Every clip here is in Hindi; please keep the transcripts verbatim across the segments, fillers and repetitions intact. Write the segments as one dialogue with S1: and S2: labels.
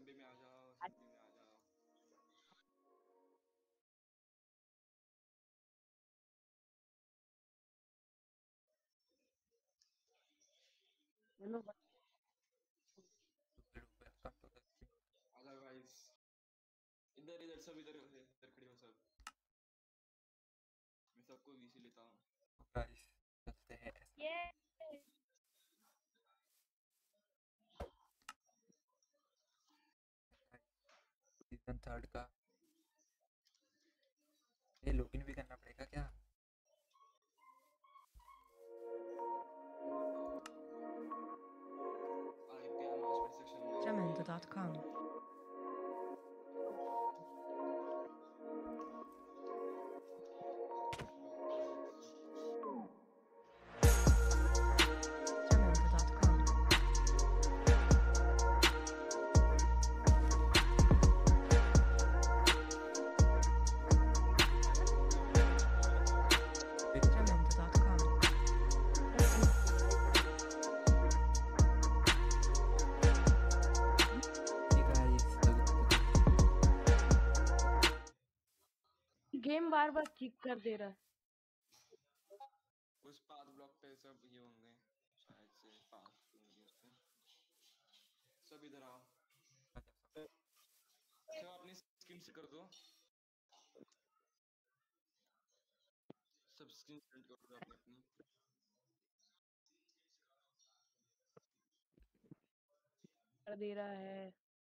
S1: सभी में आ जाओ, सभी में आ जाओ।
S2: हेलो
S1: आ जाओ गाइस, इधर इधर सब इधर इधर खड़े हो सब। मैं सबको वीसी लेता हूँ।
S3: गाइस चलते हैं
S2: ये
S3: सीजन थर्ड का। ये लॉगिन भी करना पड़ेगा क्या?
S1: आईपी अनाउंसमेंट सेक्शन में
S4: Jamendo dot com. Jamendo dot com. Jamendo dot com.
S3: ये गाइस
S2: गेम बार बार किक कर दे रहा है।
S1: उस पाथ ब्लॉक पे सब ये होंगे शायद से पाथ होंगे उस पे। सब इधर आओ, सब अपनी स्किन से कर दो, सब स्किन सेट कर दो अपनी अपनी।
S2: कर दे रहा है।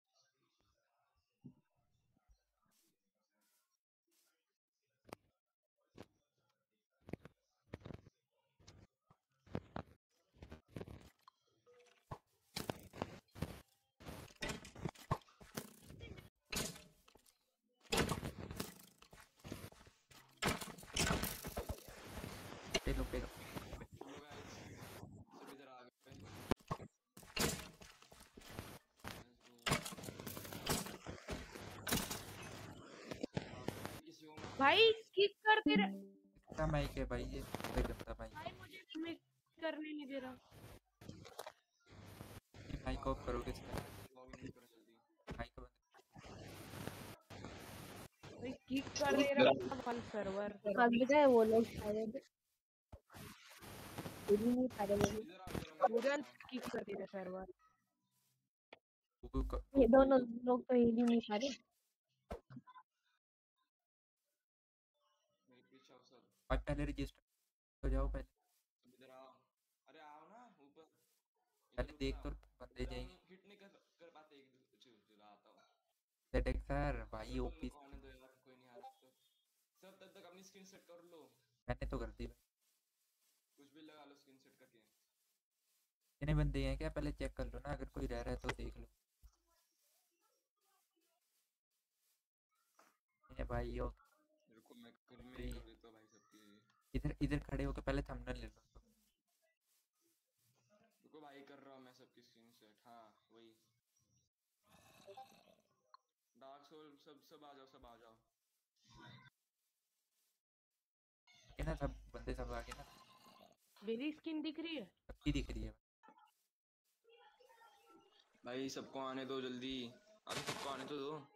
S3: पे लो पे लो।
S1: लो गाइस, सब इधर आ गए। किसी को मार
S2: भाई किक कर दे रहा है।
S3: कितना माइक है भाई? ये बड़ा गंदा माइक
S2: भाई मुझे लिमिट करने नहीं दे रहा।
S3: है। माइक ऑफ करोगे इसका?
S1: लॉगिन करो जल्दी।
S3: माइक बंद।
S2: भाई किक कर दे रहा वन सर्वर।
S5: भाग गए वो लोग शायद खुद ही नहीं पा रहे वो लोग।
S1: इधर आओ, इधर आओ,
S2: तुरंत
S1: इधर आओ।
S2: किक कर दे रहा सर्वर।
S3: गूगल का
S5: ये दोनों लोग तो हिल ही नहीं पा रहे।
S1: मेरे पीछे आओ सब,
S3: भाई पहले रजिस्टर हो जाओ पहले।
S1: सब इधर आओ। अरे आओ ना ऊपर, इधर
S3: पहले
S1: ऊपर
S3: देख
S1: आओ।
S3: तो बंदे
S1: इधर आओ,
S3: जाएंगे।
S1: हिट नहीं कर कर पाते एक दूसरे को। आता हूँ
S3: जेडेक सर भाई
S1: सब
S3: ओपी।
S1: बंदों को आने दो यार, कोई नहीं आ रहा तो। सब तब तक अपनी स्किन सेट कर लो,
S3: मैंने तो कर दी भाई।
S1: कुछ भी लगा लो स्किन सेट करके।
S3: कितने बंदे हैं क्या? पहले चेक कर लो ना, अगर कोई रह रहा है तो देख लो। ये भाई यो
S1: मेरे को मैं कर मैं ही कर देता हूँ भाई सबके।
S3: इधर इधर खड़े होकर पहले थंबनेल ले लो तो।
S1: रुको भाई, कर रहा हूँ मैं सबकी स्किन सेट। हाँ वही डार्क सोल। सब सब आ जाओ, सब आ जाओ।
S3: ये ना सब बंदे सब आगे ना
S2: मेरी स्किन दिख रही है।
S3: सबकी दिख रही है।
S1: भाई सबको आने दो जल्दी, अरे सबको आने तो दो।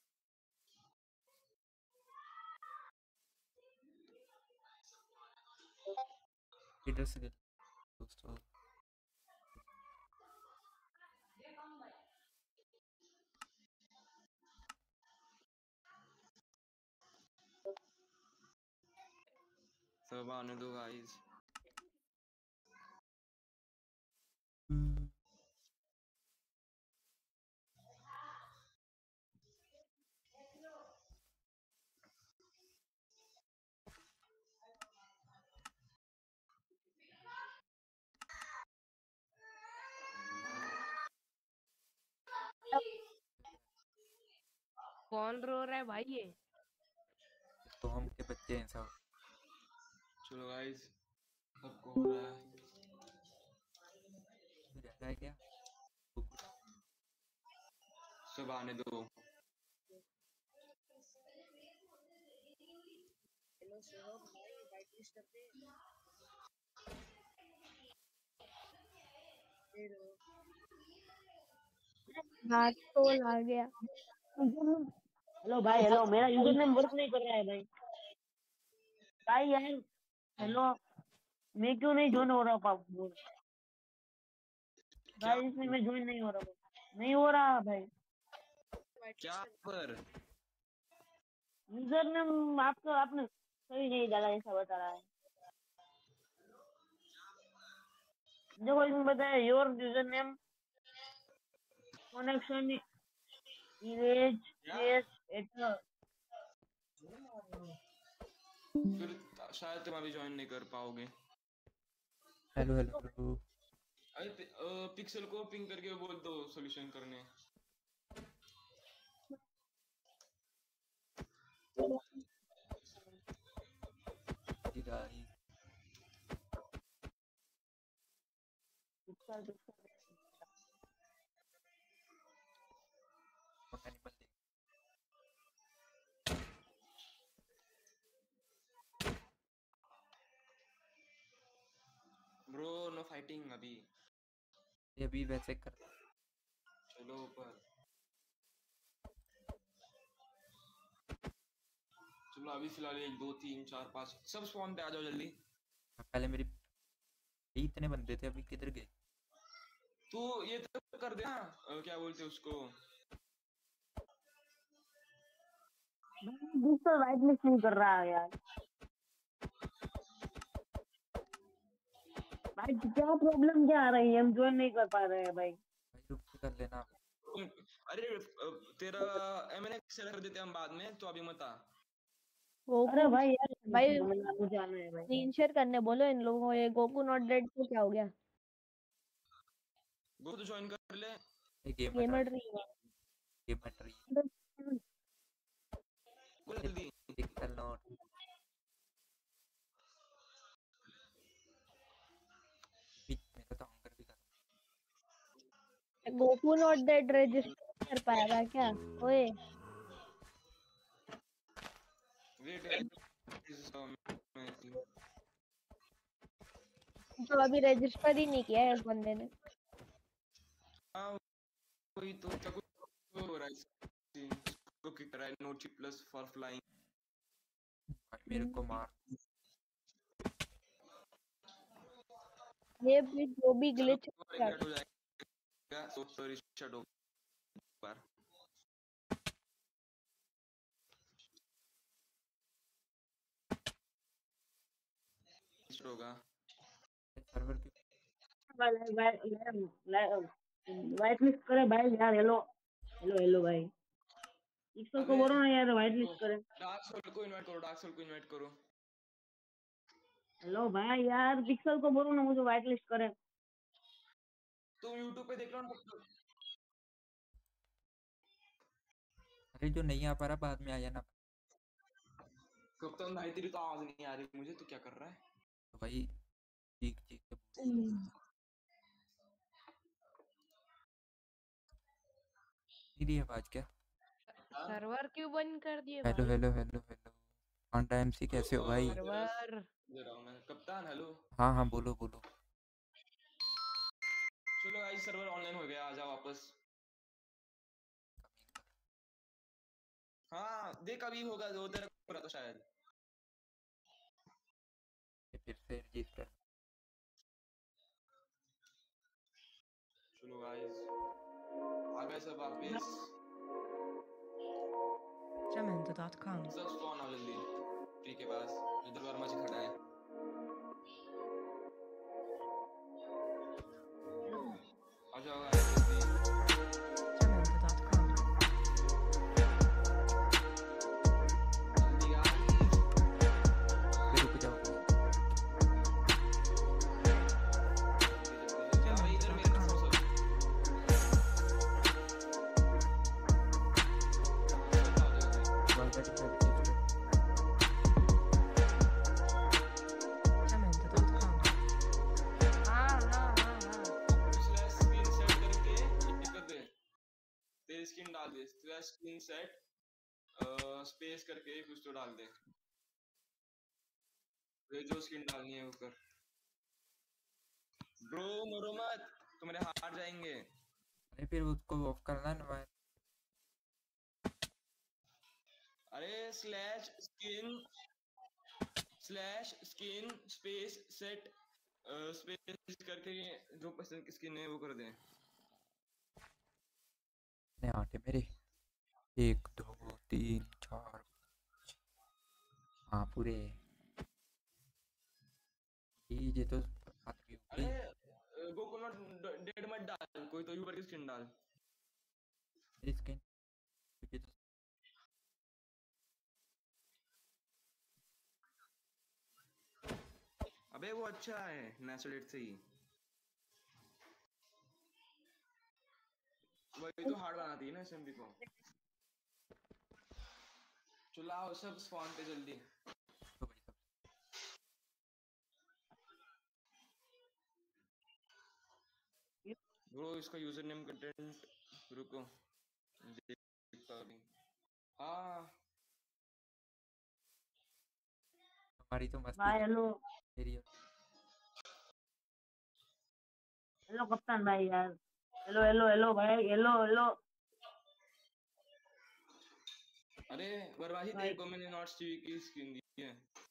S3: इधर से दोस्तों
S1: सब आने दो गाइस।
S2: कौन रो रहा है भाई? ये
S3: तो हम के बच्चे हैं सब।
S1: चलो गाइस, सबको हो रहा है।
S3: ज्यादा है क्या?
S1: सब आने दो।
S5: हेलो शिवम भाई वाइट लिस्ट कर दे। हेलो हाथ तो ला गया।
S6: हेलो भाई, हेलो, मेरा यूजर नेम वर्क नहीं कर रहा है भाई। भाई यार, हेलो, मैं क्यों नहीं ज्वाइन हो रहा पाप बोल।
S1: क्या
S6: भाई इसमें मैं ज्वाइन नहीं हो रहा हूँ। नहीं हो रहा भाई।
S1: क्या पर
S6: यूजर नेम आपका आपने सही नहीं डाला ऐसा बता रहा है। देखो इसमें बताया your user name connection erase
S1: क्या
S6: केस एट।
S1: फिर शायद तुम अभी ज्वाइन नहीं कर पाओगे।
S3: Hello hello hello.
S1: अरे पि- अ, पिक्सल को पिंग करके बोल दो सॉल्यूशन करने।
S3: जी गाइस, कौन एनिमल देख।
S1: ब्रो नो फाइटिंग अभी।
S3: ये अभी वैसे कर।
S1: चलो ऊपर। चलो अभी फिलहाल एक दो तीन चार पाँच सब स्पॉन पे आ जाओ जल्दी।
S3: पहले मेरी इतने बंदे थे, अभी किधर गए?
S1: तू ये तो कर दे ना, अ, क्या बोलते हैं उसको।
S6: डिजिटल वाइट लिस्ट नहीं कर रहा है यार। भाई क्या प्रॉब्लम क्या आ रही है, हम ज्वाइन नहीं कर पा रहे हैं भाई।
S3: भाई रुक के कर लेना।
S1: तुम- अरे अ, तेरा एमएनए सेट कर देते हैं हम बाद में, तो अभी मत आ।
S5: गोकू
S6: अरे भाई यार,
S5: भाई
S6: मुझे आना है भाई।
S5: स्क्रीन शेयर करने बोलो इन लोगों को। ये गोकू नॉट डेड को क्या हो गया?
S1: वो तो ज्वाइन कर ले।
S3: ये गेम हट
S5: गेमर
S3: रही
S5: रही
S3: गेम हट रही है।
S1: बोल जल्दी।
S3: Pixel not. पिक मेरा तो हंगर भी कर।
S5: गोकू नॉट डेड रजिस्टर कर पाएगा क्या? ओए
S1: वेट
S5: तो अभी रजिस्टर ही नहीं किया है इस बंदे ने।
S1: हाँ वही तो क्या कुछ हो रहा है सीन को किक कर रहा है। Note chip plus for flying.
S3: भाई मेरे को मार।
S5: ये भी जो भी
S1: चलो
S5: ग्लिच
S1: रिसेट हो जाएगा। सो तो रिसेट हो पर रिसेट होगा।
S3: सर्वर की
S6: वाइट लिस्ट करे भाई यार। हेलो हेलो हेलो भाई, पिक्सल को
S1: अबे
S6: बोलो ना यार वाइट लिस्ट करे।
S1: डार्क सोल को इनवाइट करो, डार्क सोल को इनवाइट करो।
S6: हेलो भाई यार, पिक्सल को बोलो ना मुझे वाइट लिस्ट करे।
S1: तुम यूट्यूब पे देख लो ना।
S3: अरे जो नहीं आ पा रहा बाद में आ जाना।
S1: कब तक भाई तेरी तो आवाज नहीं आ रही मुझे, तो क्या कर रहा है।
S3: तो भाई चीख चीख के मेरी आवाज क्या?
S2: सर्वर क्यों बंद कर दिए
S3: हेलो
S2: भाई?
S3: Hello hello hello. Honda MC कैसे हो भाई?
S2: सर्वर
S1: दे रहा हूँ मैं कप्तान। हेलो
S3: हाँ हाँ बोलो बोलो।
S1: चलो भाई सर्वर ऑनलाइन हो गया, आ जाओ वापस। हाँ देख अभी होगा जो तेरा हो रहा तो शायद।
S3: ये फिर से रजिस्टर।
S1: चलो गाइस आ गए सब वापस।
S4: Jamendo dot com.
S1: सब स्पॉन आओ जल्दी ट्री के पास इधर वर्मा जी खड़ा है। आ जाओ गाइस जल्दी।
S4: Jamendo dot com.
S1: जल्दी गाइस।
S3: फिर रुक जाओ।
S1: जल्दी जल्दी जल्दी। इधर मेरे तरफ आओ सब।
S3: ऑलरेडी मैं रजिस्टर।
S4: Jamendo dot com.
S2: हाँ हाँ हाँ हाँ
S1: स्लैश स्क्रीन सेट करके ये कर दे। तेरी स्क्रीन डाल दे स्लैश स्क्रीन सेट स्पेस करके कुछ तो डाल दे। ये जो स्क्रीन डालनी है वो कर। ब्रो मरो मत, तुम्हारे हार जाएंगे।
S3: अरे फिर उसको ऑफ करना ना भाई।
S1: अरे slash skin slash skin space set space करके ये जो पसंद की स्किन है वो कर दें।
S3: ने आटे मेरे एक दो तीन चार हाँ पूरे ये तो बात भी हो
S1: अरे
S3: गई।
S1: कोकोनट डेड मत डाल, कोई तो यूबर की स्किन डाल।
S3: मेरी स्किन ये तो
S1: अबे वो अच्छा है नेचुरल से ही, वही तो हार्ड बनाती है ना एसएमबी को। चलाओ सब स्पॉन पे जल्दी।
S3: तो भाई सब
S1: ब्रो इसका यूजर नेम कंटेंट रुको देखता अभी। हाँ
S3: हमारी तो मस्ती
S6: भाई
S3: चल
S6: हेलो
S3: रही है।
S6: हेलो कप्तान भाई यार। हेलो हेलो हेलो भाई हेलो हेलो
S1: अरे बरवाही
S6: भाई।
S1: देखो मैंने नॉट्स टीवी की स्क्रीन दी है।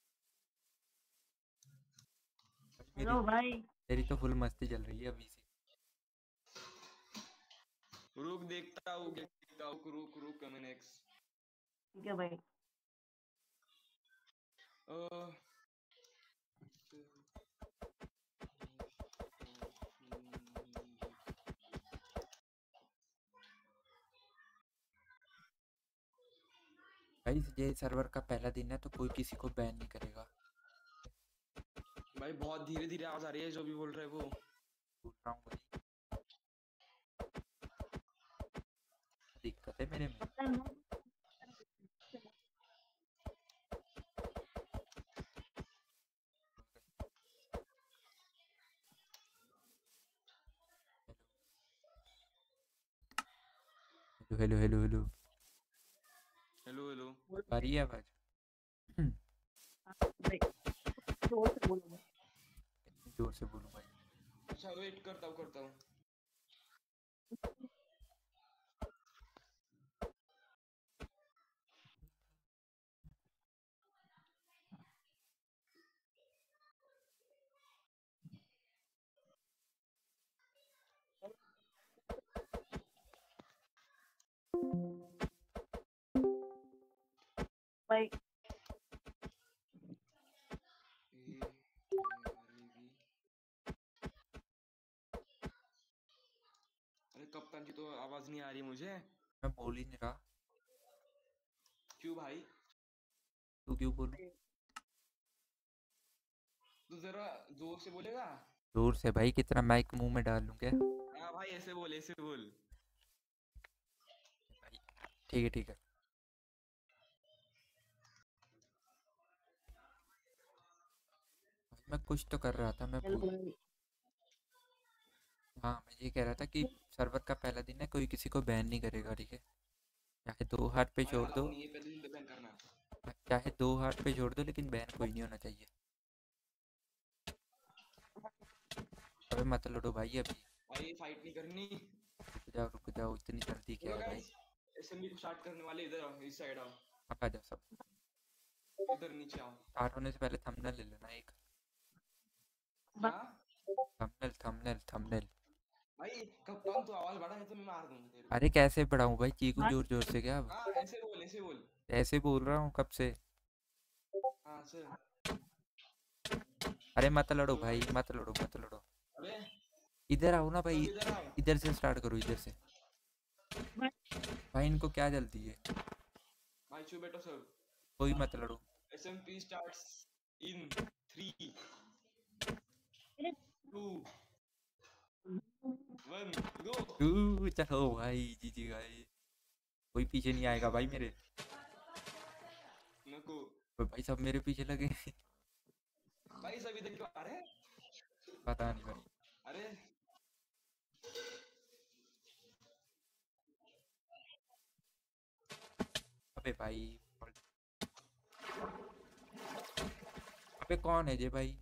S3: मेरी
S6: हेलो भाई।
S3: मेरी तो फुल मस्ती चल रही है अभी से।
S1: रुक देखता हूँ देखता हूँ रुक रुक कमेनेक्स।
S6: ठीक है भाई।
S3: भाई ये सर्वर का पहला दिन है तो कोई किसी को बैन नहीं करेगा।
S1: भाई बहुत धीरे धीरे आवाज आ रही है जो भी बोल रहे हैं वो।
S3: बोल रहा हूँ भाई दिक्कत है मेरे में।
S6: कप्तान
S3: hello hello hello hello
S1: hello hello
S3: आ रही है आवाज? हम्म,
S6: भाई जोर से बोलो भाई।
S3: कितनी जोर से बोलूं भाई?
S1: अच्छा वेट करता हूँ करता हूँ।
S6: भाई
S1: ये मरेगी। अरे कप्तान की तो आवाज नहीं आ रही मुझे।
S3: मैं बोल ही नहीं रहा।
S1: क्यों भाई?
S3: तू क्यों बोलूं?
S1: तू जरा जोर से बोलेगा।
S3: जोर से भाई कितना माइक मुंह में डाल लूं क्या?
S1: हाँ भाई ऐसे बोल ऐसे बोल।
S3: भाई ठीक है ठीक है। भाई मैं कुछ तो कर रहा था मैं
S6: हेलो
S3: भूल।
S6: भाई।
S3: हाँ मैं ये कह रहा था कि सर्वर का पहला दिन है कोई किसी को बैन नहीं करेगा ठीक है। चाहे दो हाथ पे
S1: भाई
S3: छोड़
S1: अलाउ
S3: दो
S1: नहीं है पहले दिन पे बैन करना।
S3: चाहे दो हाथ पे छोड़ दो लेकिन बैन कोई नहीं होना चाहिए। अबे मत लड़ो भाई अभी।
S1: भाई फाइट नहीं करनी।
S3: रुक जाओ रुक जाओ इतनी जल्दी क्या
S1: बोलो
S3: है भाई?
S1: गाइस एसएमबी को स्टार्ट करने वाले इधर आओ इस साइड आओ।
S3: अब आ जाओ सब।
S1: इधर नीचे आओ।
S3: स्टार्ट होने से पहले थंबनेल ले लेना एक।
S1: क्या?
S3: Thumbnail thumbnail thumbnail.
S1: भाई कप्तान तू आवाज बढ़ा है तो मैं मार दूंगा तेरे
S3: अरे कैसे बढ़ाऊं भाई चीकू
S6: भाई
S3: जोर जोर से क्या अब?
S1: को। हाँ ऐसे बोल ऐसे बोल।
S3: ऐसे बोल रहा हूँ कब से।
S1: हाँ सर।
S3: अरे मत लड़ो
S1: बोलो
S3: भाई
S1: गाइस।
S3: मत लड़ो मत लड़ो।
S1: अबे
S3: इधर आओ ना भाई।
S1: सब इधर आओ।
S3: इधर से स्टार्ट करो इधर से। भाई इनको क्या जल्दी है?
S1: भाई चुप बैठो सब।
S3: कोई मत लड़ो।
S1: SMP starts in three two one go.
S3: ऊ, चलो भाई जी जी भाई। कोई पीछे नहीं आएगा भाई मेरे।
S1: नको।
S3: तो भाई सब मेरे पीछे लगे
S1: भाई सब इधर क्यों आ रहे हैं?
S3: पता नहीं भाई।
S1: अरे
S3: अबे भाई अबे कौन है ये भाई?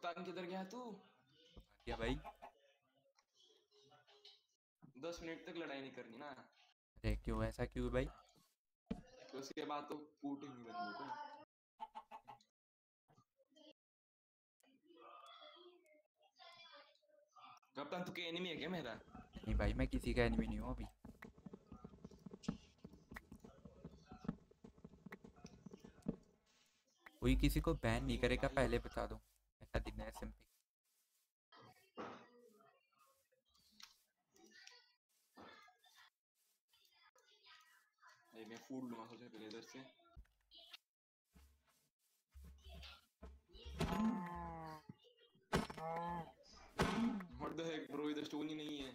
S1: कप्तान किधर गया तू?
S3: क्या भाई?
S1: दस मिनट तक लड़ाई नहीं करनी ना,
S3: अरे क्यों, ऐसा क्यों भाई?
S1: तो उसके बाद तो कूट ही नहीं करनी को। कप्तान तू के एनिमी है क्या मेरा?
S3: नहीं भाई, मैं किसी का एनिमी नहीं हूँ अभी। कोई किसी को बैन नहीं करेगा, पहले बता दूं। ऐसा दिन है एसएमपी।
S1: भाई मैं फूल लूंगा सबसे पहले इधर से। व्हाट द हेक ब्रो, इधर स्टोन ही नहीं है।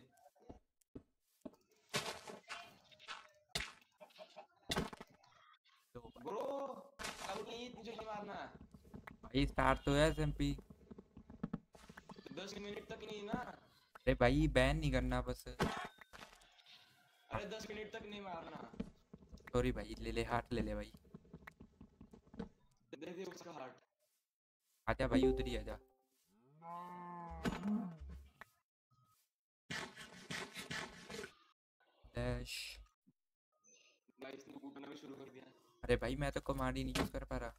S3: तो
S1: ब्रो अब नहीं, मुझे नहीं मारना।
S3: भाई स्टार्ट तो है एसएमपी।
S1: तो दस मिनट तक नहीं ना।
S3: अरे भाई बैन नहीं करना बस।
S1: अरे दस मिनट तक नहीं मारना।
S3: सॉरी भाई, ले ले हार्ट ले ले भाई।
S1: दे दे उसका हार्ट।
S3: आजा भाई, उधर ही आजा। डैश।
S1: गाइस ने कूटना भी शुरू कर दिया।
S3: अरे भाई मैं तो कमांड ही नहीं यूज कर पा रहा।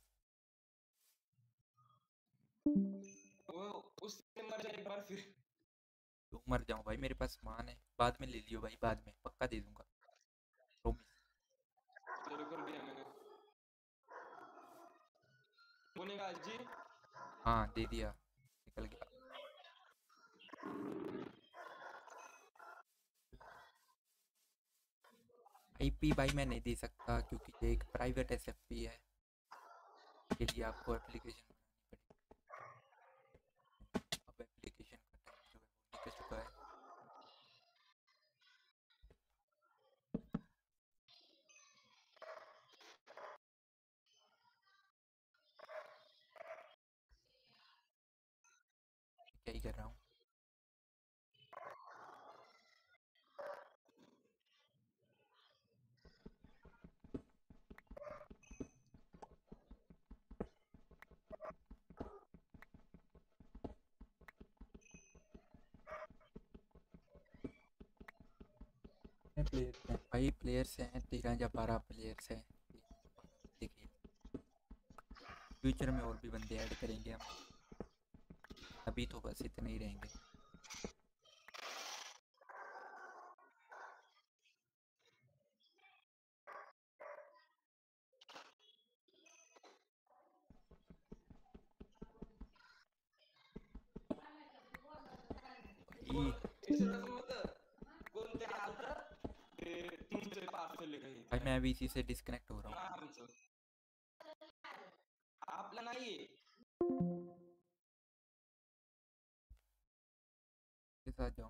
S1: वो उसने मर जाए एक बार फिर।
S3: तू मर जाऊं भाई, मेरे पास सामान है, बाद में ले लियो भाई, बाद में पक्का दे दूंगा, प्रॉमिस।
S1: चलो कर दिया मैंने। बोले का जी।
S3: हाँ दे दिया, निकल गया। आईपी भाई मैं नहीं दे सकता क्योंकि ये एक प्राइवेट एसएफपी है, के लिए आपको एप्लीकेशन बनानी पड़ेगी। अब एप्लीकेशन का टाइम जो है वो निकल चुका है। क्या ही कर रहा हूँ। प्लेयर्स हैं भाई, प्लेयर्स हैं तेरह या बारह प्लेयर्स हैं। देखिए फ्यूचर में और भी बंदे ऐड करेंगे हम, अभी तो बस इतने ही रहेंगे।
S1: वो इसे तो मत कौन ते आलता ते तुमचे पास चले गए।
S3: भाई मैं अभी इसी से डिस्कनेक्ट हो रहा हूँ।
S1: हाँ हमचं आपला नाही
S3: के साथ जाऊँ।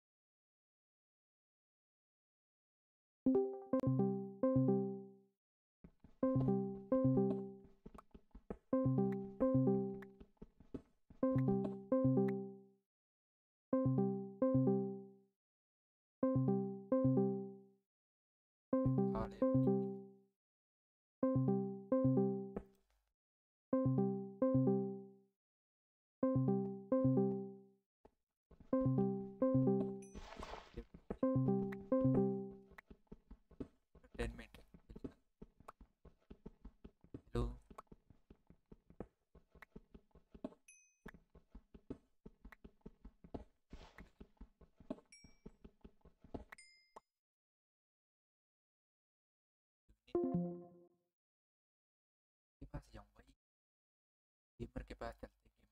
S3: के पास जाऊँ भाई, गेमर के पास चलते हैं।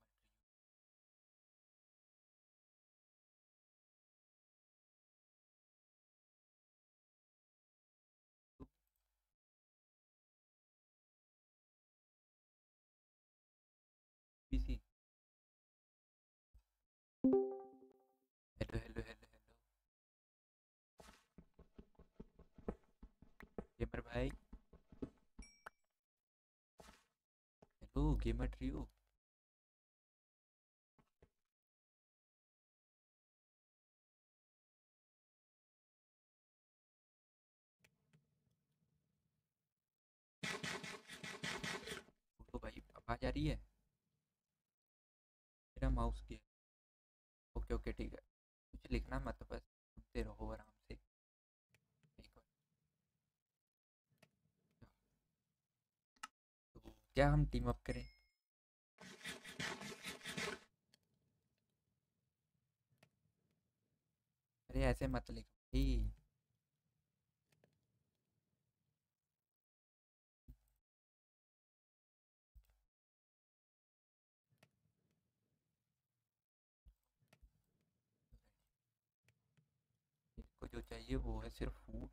S3: Gamer PC. Hello hello hello hello gamer भाई। Hello gamer trio. तो भाई आवाज आ रही है? मेरा माउस गया। ओके ओके ठीक है, कुछ लिखना मत, बस सुनते रहो आराम से। एक बार तो क्या हम टीम अप करें? अरे ऐसे मत लिखो भाई। इसको जो चाहिए वो है सिर्फ फूड।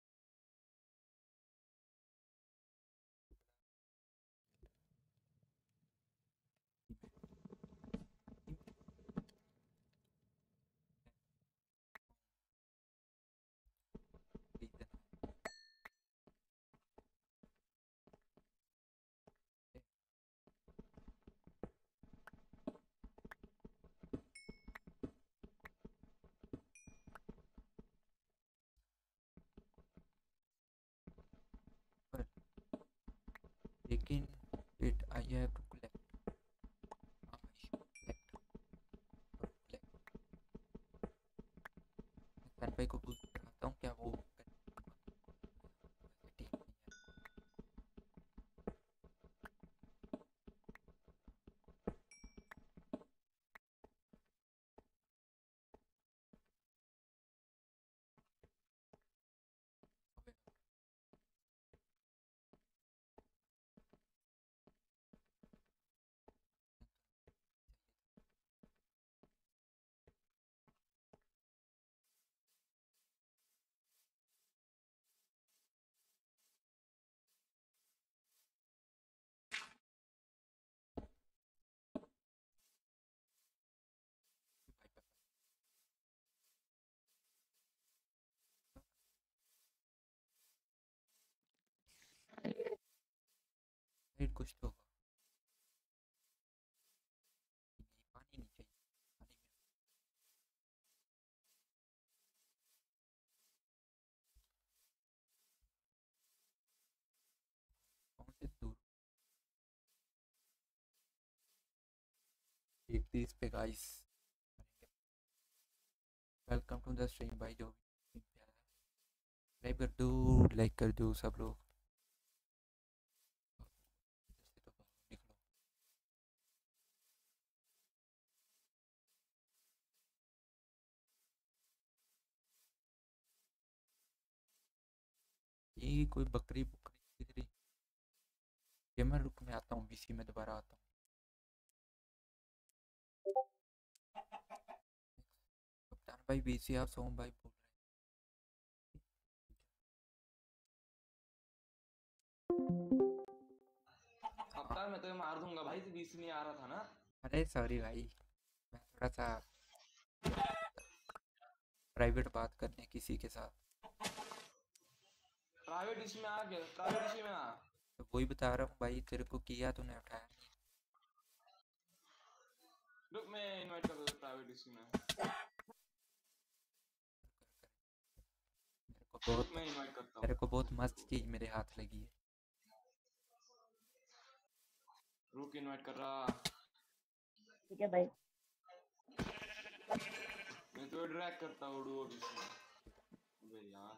S3: लेकिन wait, I have to collect. सन भाई को पूछ बताता हूँ क्या वो ठीक नहीं है। वेट कुछ तो होगा। पानी नहीं चाहिए, पानी में कौन से दूर देखती इस पे guys. Welcome to the stream भाई, जो भी लाइक कर दो, लाइक कर दो सब लोग। इधर से तो बाहर निकलो। ये कोई बकरी बकरी दिख रही। ये मैं रुक में आता हूँ, बीसी में दोबारा आता हूँ। कप्तान भाई बीसी आप सोम भाई बोल
S1: कप्तान मैं तुम्हें मार दूंगा भाई, तो बीस नहीं आ रहा था ना।
S3: अरे सॉरी भाई, मैं थोड़ा सा प्राइवेट बात करने किसी के साथ।
S1: प्राइवेट इसमें आ गया, प्राइवेट इसी में आ।
S3: तो वही बता रहा हूँ भाई, तेरे को किया तूने उठाया नहीं।
S1: रुक मैं इनवाइट कर दूँ प्राइवेट इसी में।
S3: मेरे को बहुत
S1: रुक मैं इनवाइट करता
S3: मेरे
S1: हूँ।
S3: को बहुत मस्त चीज मेरे हाथ लगी है।
S1: रुक इनवाइट कर रहा।
S6: ठीक है भाई।
S1: मैं तो ड्रैग करता हूँ डुओ बीस में। अबे यार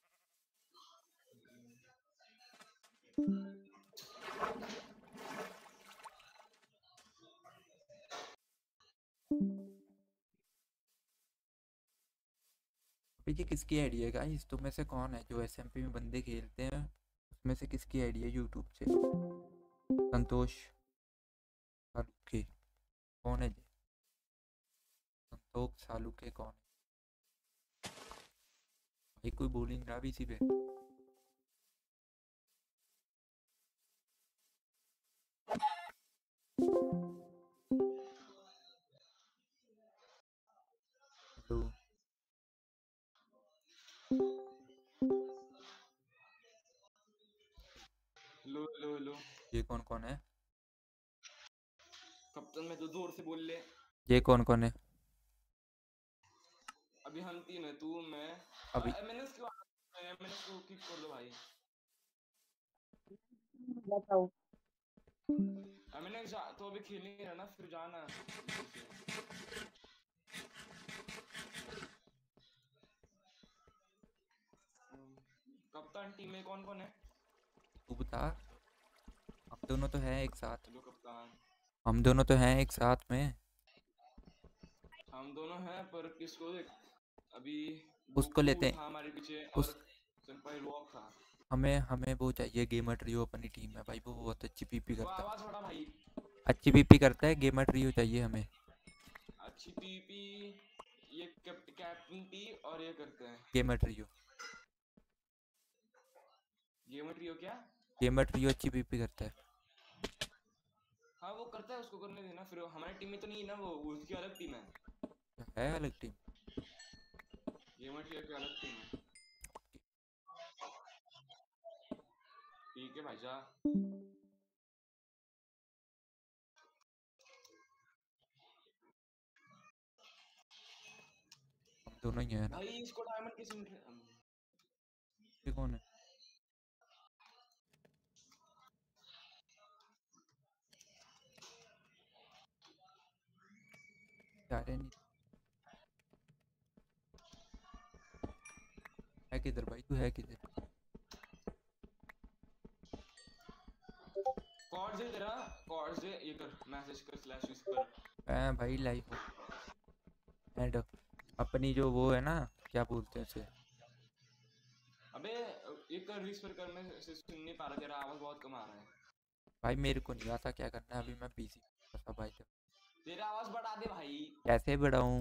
S3: अभी ये किसकी आईडी है गाइस? तुम में से कौन है जो एसएमपी में बंदे खेलते हैं? उसमें से किसकी आईडी है यूट्यूब से? संतोष सालुके कौन है जी? संतोष सालुके कौन है भाई? कोई बोलिंग रहा भी इसी पे। हेलो
S1: लो लो लो।
S3: ये कौन कौन है?
S1: कप्तान में तो जोर से बोल ले।
S3: ये कौन कौन है?
S1: अभी हम तीन है, तू मैं।
S3: अभी
S1: मैंने उसको मैंने उसको किक कर दो भाई।
S6: बताओ।
S1: हाँ मैंने जा, तो अभी खेल नहीं रहा ना, फिर जाना। कप्तान टीम में कौन कौन है?
S3: तू बता। हम दोनों तो हैं एक साथ।
S1: हेलो कप्तान।
S3: हम दोनों तो हैं एक साथ में।
S1: हम दोनों हैं पर किसको देख अभी
S3: उसको लेते हैं
S1: था हमारे पीछे
S3: उस
S1: और सिंपल रॉक था।
S3: हमें हमें वो चाहिए गेमर ट्रियो अपनी टीम में भाई, वो बहुत अच्छी पीपी
S1: वो
S3: करता है।
S1: आवाज बड़ा भाई।
S3: अच्छी पीपी करता है, गेमर ट्रियो चाहिए हमें।
S1: अच्छी पीपी ये कैप, कैप्टन टी और ये करते हैं
S3: गेमर ट्रियो।
S1: गेमर ट्रियो क्या?
S3: गेमर ट्रियो अच्छी पीपी करता है।
S1: हाँ वो करता है, उसको करने देना। फिर हमारी टीम में तो नहीं है ना, वो उसकी अलग टीम है।
S3: है अलग टीम।
S1: गेमर ट्रियो की अलग टीम है। ठीक है भाई जा।
S3: हम दोनों ही हैं ना।
S1: भाई इसको डायमंड कैसे मिल रहे?
S3: ये कौन है? जा रहे नहीं है किधर भाई, तू है किधर?
S1: कॉर्ड से तेरा कॉर्ड से ये कर, मैसेज कर स्लैश यूज कर।
S3: मैं भाई लाइव एंड अपनी जो वो है ना, क्या बोलते हैं उसे?
S1: अबे ये कर रिस्पर कर, मैं से सुन नहीं पा रहा, तेरा आवाज बहुत कम आ रहा है।
S3: भाई मेरे को नहीं आता क्या करना है, अभी मैं बिजी था भाई। तो
S1: तेरा आवाज बढ़ा दे भाई।
S3: कैसे बढ़ाऊं?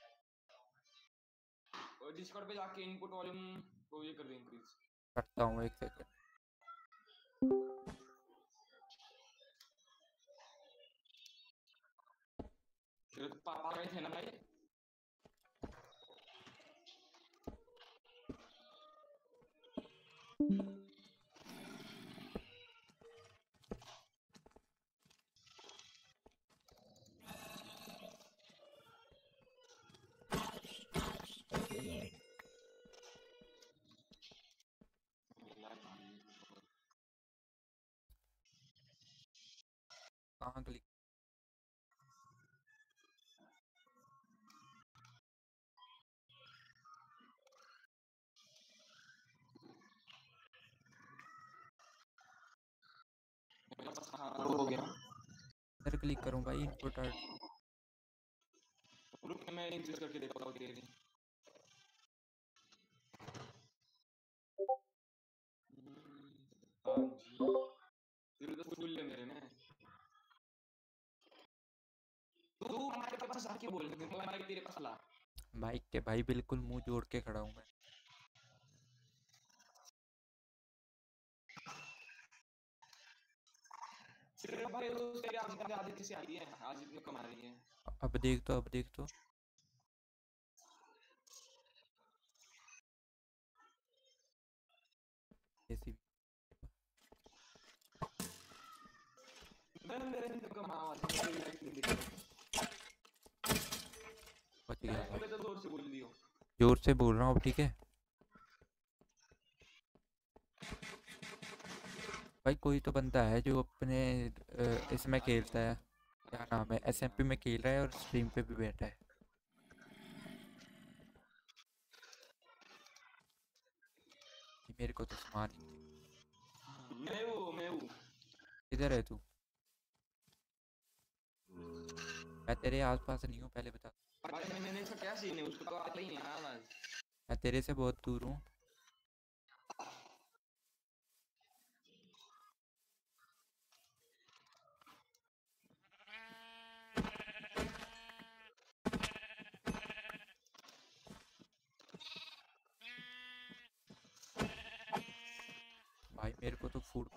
S1: और डिस्कॉर्ड पे जाके इनपुट वॉल्यूम को ये कर दे इंक्रीज।
S3: करता हूँ एक सेकंड।
S1: तेरे तो पापा गए थे ना भाई।
S3: कहाँ क्लिक?
S1: हो गया।
S3: इधर क्लिक करूँ भाई, इनपुट आर्ट।
S1: रुक मैं इंक्रीज करके देखता हूँ तेरी। हाँ जी तेरे तो फुल है मेरे में। तू हमारे के पास आके बोल, हमारे तेरे पास ला।
S3: माइक के भाई बिल्कुल मुंह जोड़ के खड़ा हूँ मैं।
S1: सिर्फ भाई वो तेरे आज का आदत कैसे आ रही है, आज इतनी कम आ रही है।
S3: अब देख तो अब देख तो ऐसी
S1: मैं मेरे में तो कम आवाज है, मेरी लाइफ नहीं दिख रही।
S3: बच गया भाई।
S1: मैं तो जोर से बोल दियो।
S3: जोर से बोल रहा हूँ अब, ठीक है भाई। कोई तो बंदा है जो अपने अ, इसमें खेलता है, क्या नाम है, एसएमपी में खेल रहा है और स्ट्रीम पे भी बैठा है। ये मेरे को तो सामान ही।
S1: मैं वो मैं वो
S3: किधर है तू? मैं तेरे आसपास नहीं हूँ, पहले बता।
S1: भाई मैंने इसका क्या सीन है, उसको तो आता ही नहीं है आवाज।
S3: मैं तेरे से बहुत दूर हूँ। भाई मेरे को तो फूड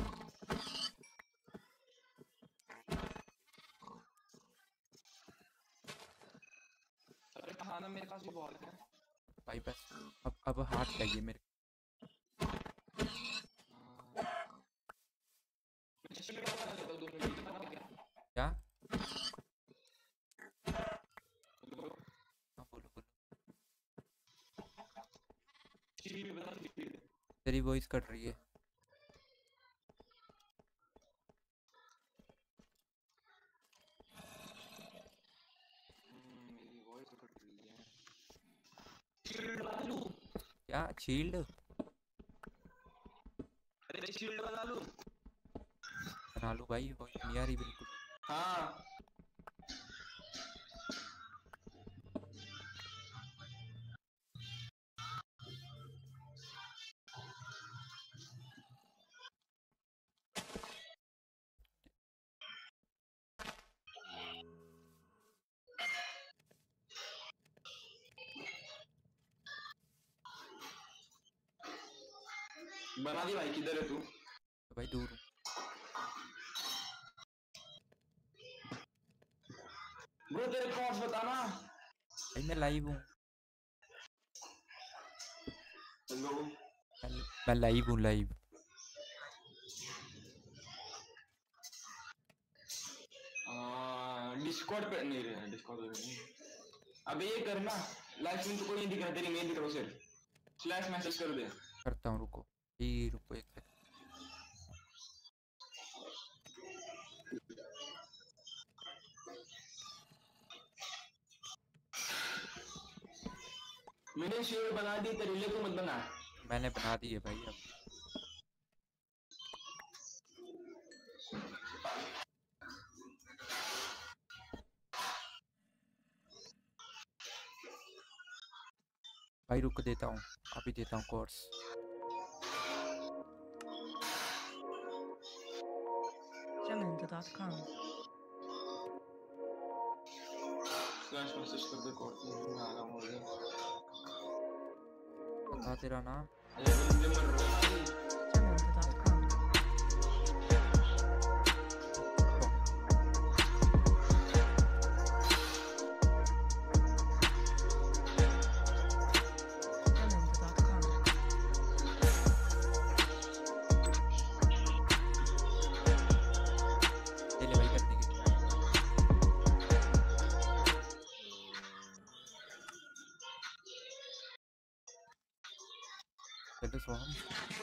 S1: अरे खाना मेरे पास भी बहुत है
S3: भाई। बस अब अब हाथ चाहिए मेरे। क्या? हाँ बोलो बोलो। तेरी वॉइस कट रही है। क्या शील्ड
S1: अरे शील्ड बना लूं?
S3: बना लो भाई, वो नहीं आ रही बिल्कुल।
S1: हाँ बना दी भाई। किधर है तू?
S3: तो भाई दूर हूँ।
S1: ब्रो तेरे कॉर्ड्स बताना।
S3: भाई मैं लाइव हूँ।
S1: हेलो
S3: मैं मैं लाइव हूँ लाइव।
S1: डिस्कॉर्ड पे नहीं रहे। डिस्कॉर्ड पे नहीं। अबे ये करना, लाइव स्ट्रीम तो कोई नहीं दिख रहा, तेरी मेल दिख रहा है सिर्फ। स्लैश मैसेज कर दे।
S3: करता हूँ, रुको ये रुको एक सेकंड।
S1: मैंने शेयर बना दी, तेरे लिए को मत बना।
S3: मैंने बना दी है भाई अब। भाई रुक देता हूँ, अभी देता हूँ course.
S4: jamendo dot com.
S1: Slash message कर दे कोड में आ रहा हूँ मुझे।
S3: बता तेरा नाम।
S1: अरे बंदे मर रहे हैं।
S4: jamendo dot com. jamendo dot com.
S3: चले भाई कर दी। चलो Soham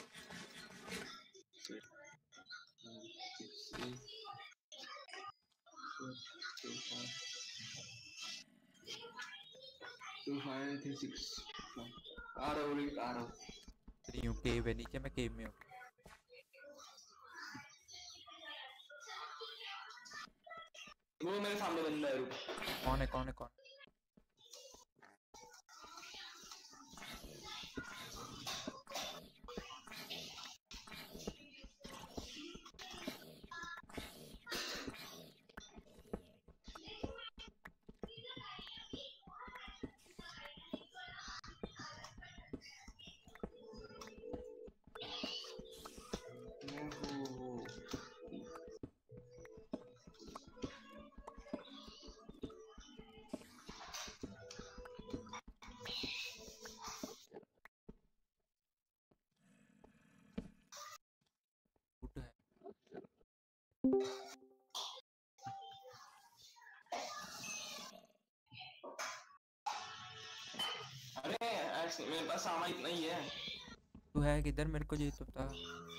S1: two five three six आ रहा हूँ लिंक आ रहा हूँ।
S3: फ्री हूँ। केव है नीचे, मैं केव में हूँ।
S1: वो मेरे सामने बंदा है, रुक।
S3: कौन है कौन है कौन? फुट है।
S1: अरे ऐसे मेरे पास सामान इतना ही है।
S3: तू है किधर, मेरे को ये तो बता।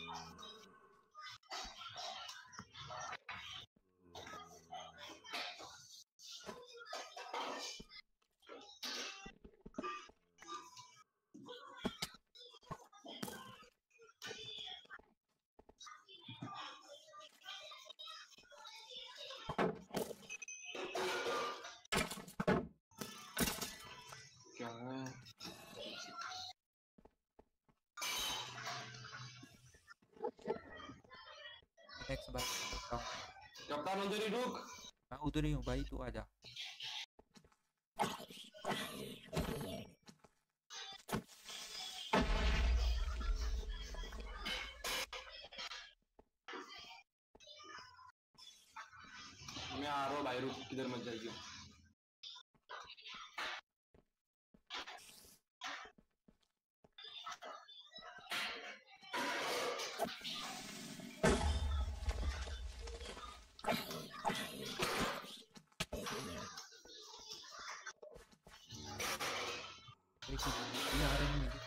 S1: क्या है?
S3: नेक्स्ट बार करता हूँ।
S1: कप्तान उधर ही रुक।
S3: मैं उधर ही हूँ भाई, तू आजा।
S1: मैं आ रहा हूँ भाई, रुक, किधर मत जाइए।
S3: एक ये आ रही है।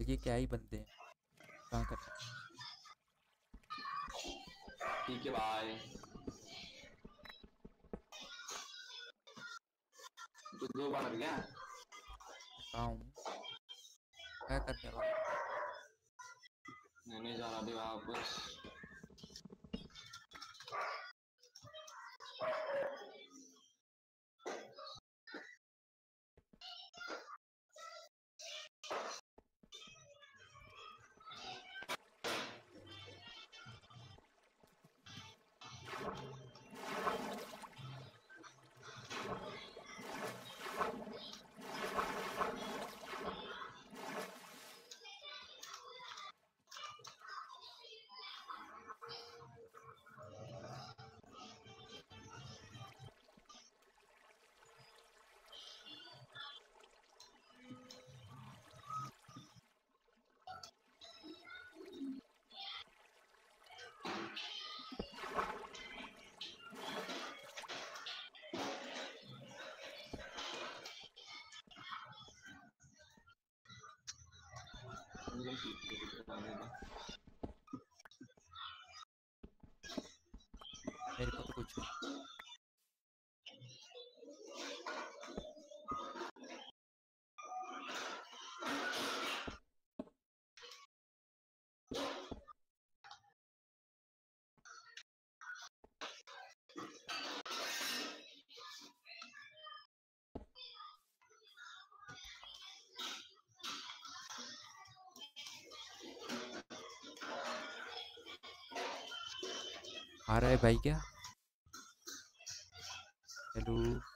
S3: ये क्या ही बंदे हैं, कहाँ कर
S1: ठीक है भाई, तो दो बार गया।
S3: रहा हूँ, क्या करने वाला।
S1: मैं नहीं जा रहा अभी वापस।
S3: मेरे को तो कुछ नहीं। आ रहा है भाई क्या? हेलो,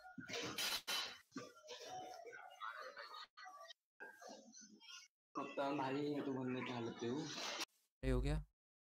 S1: कप्तान भाई ये तो बनने क्या हालत है वो।
S3: ये हो गया।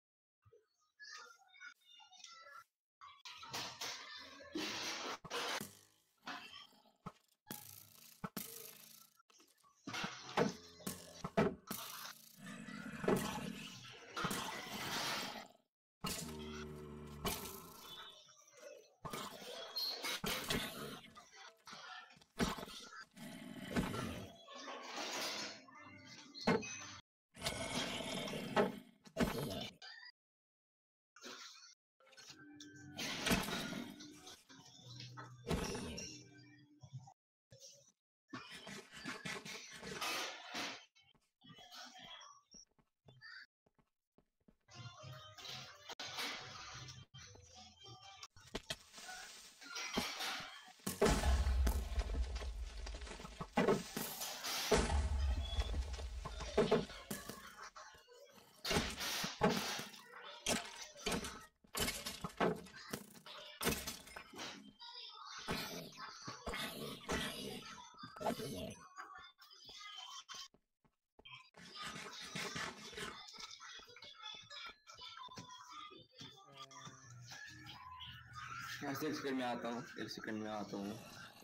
S1: ऐसे एक सेकंड में आता हूँ, एक सेकंड में आता हूँ।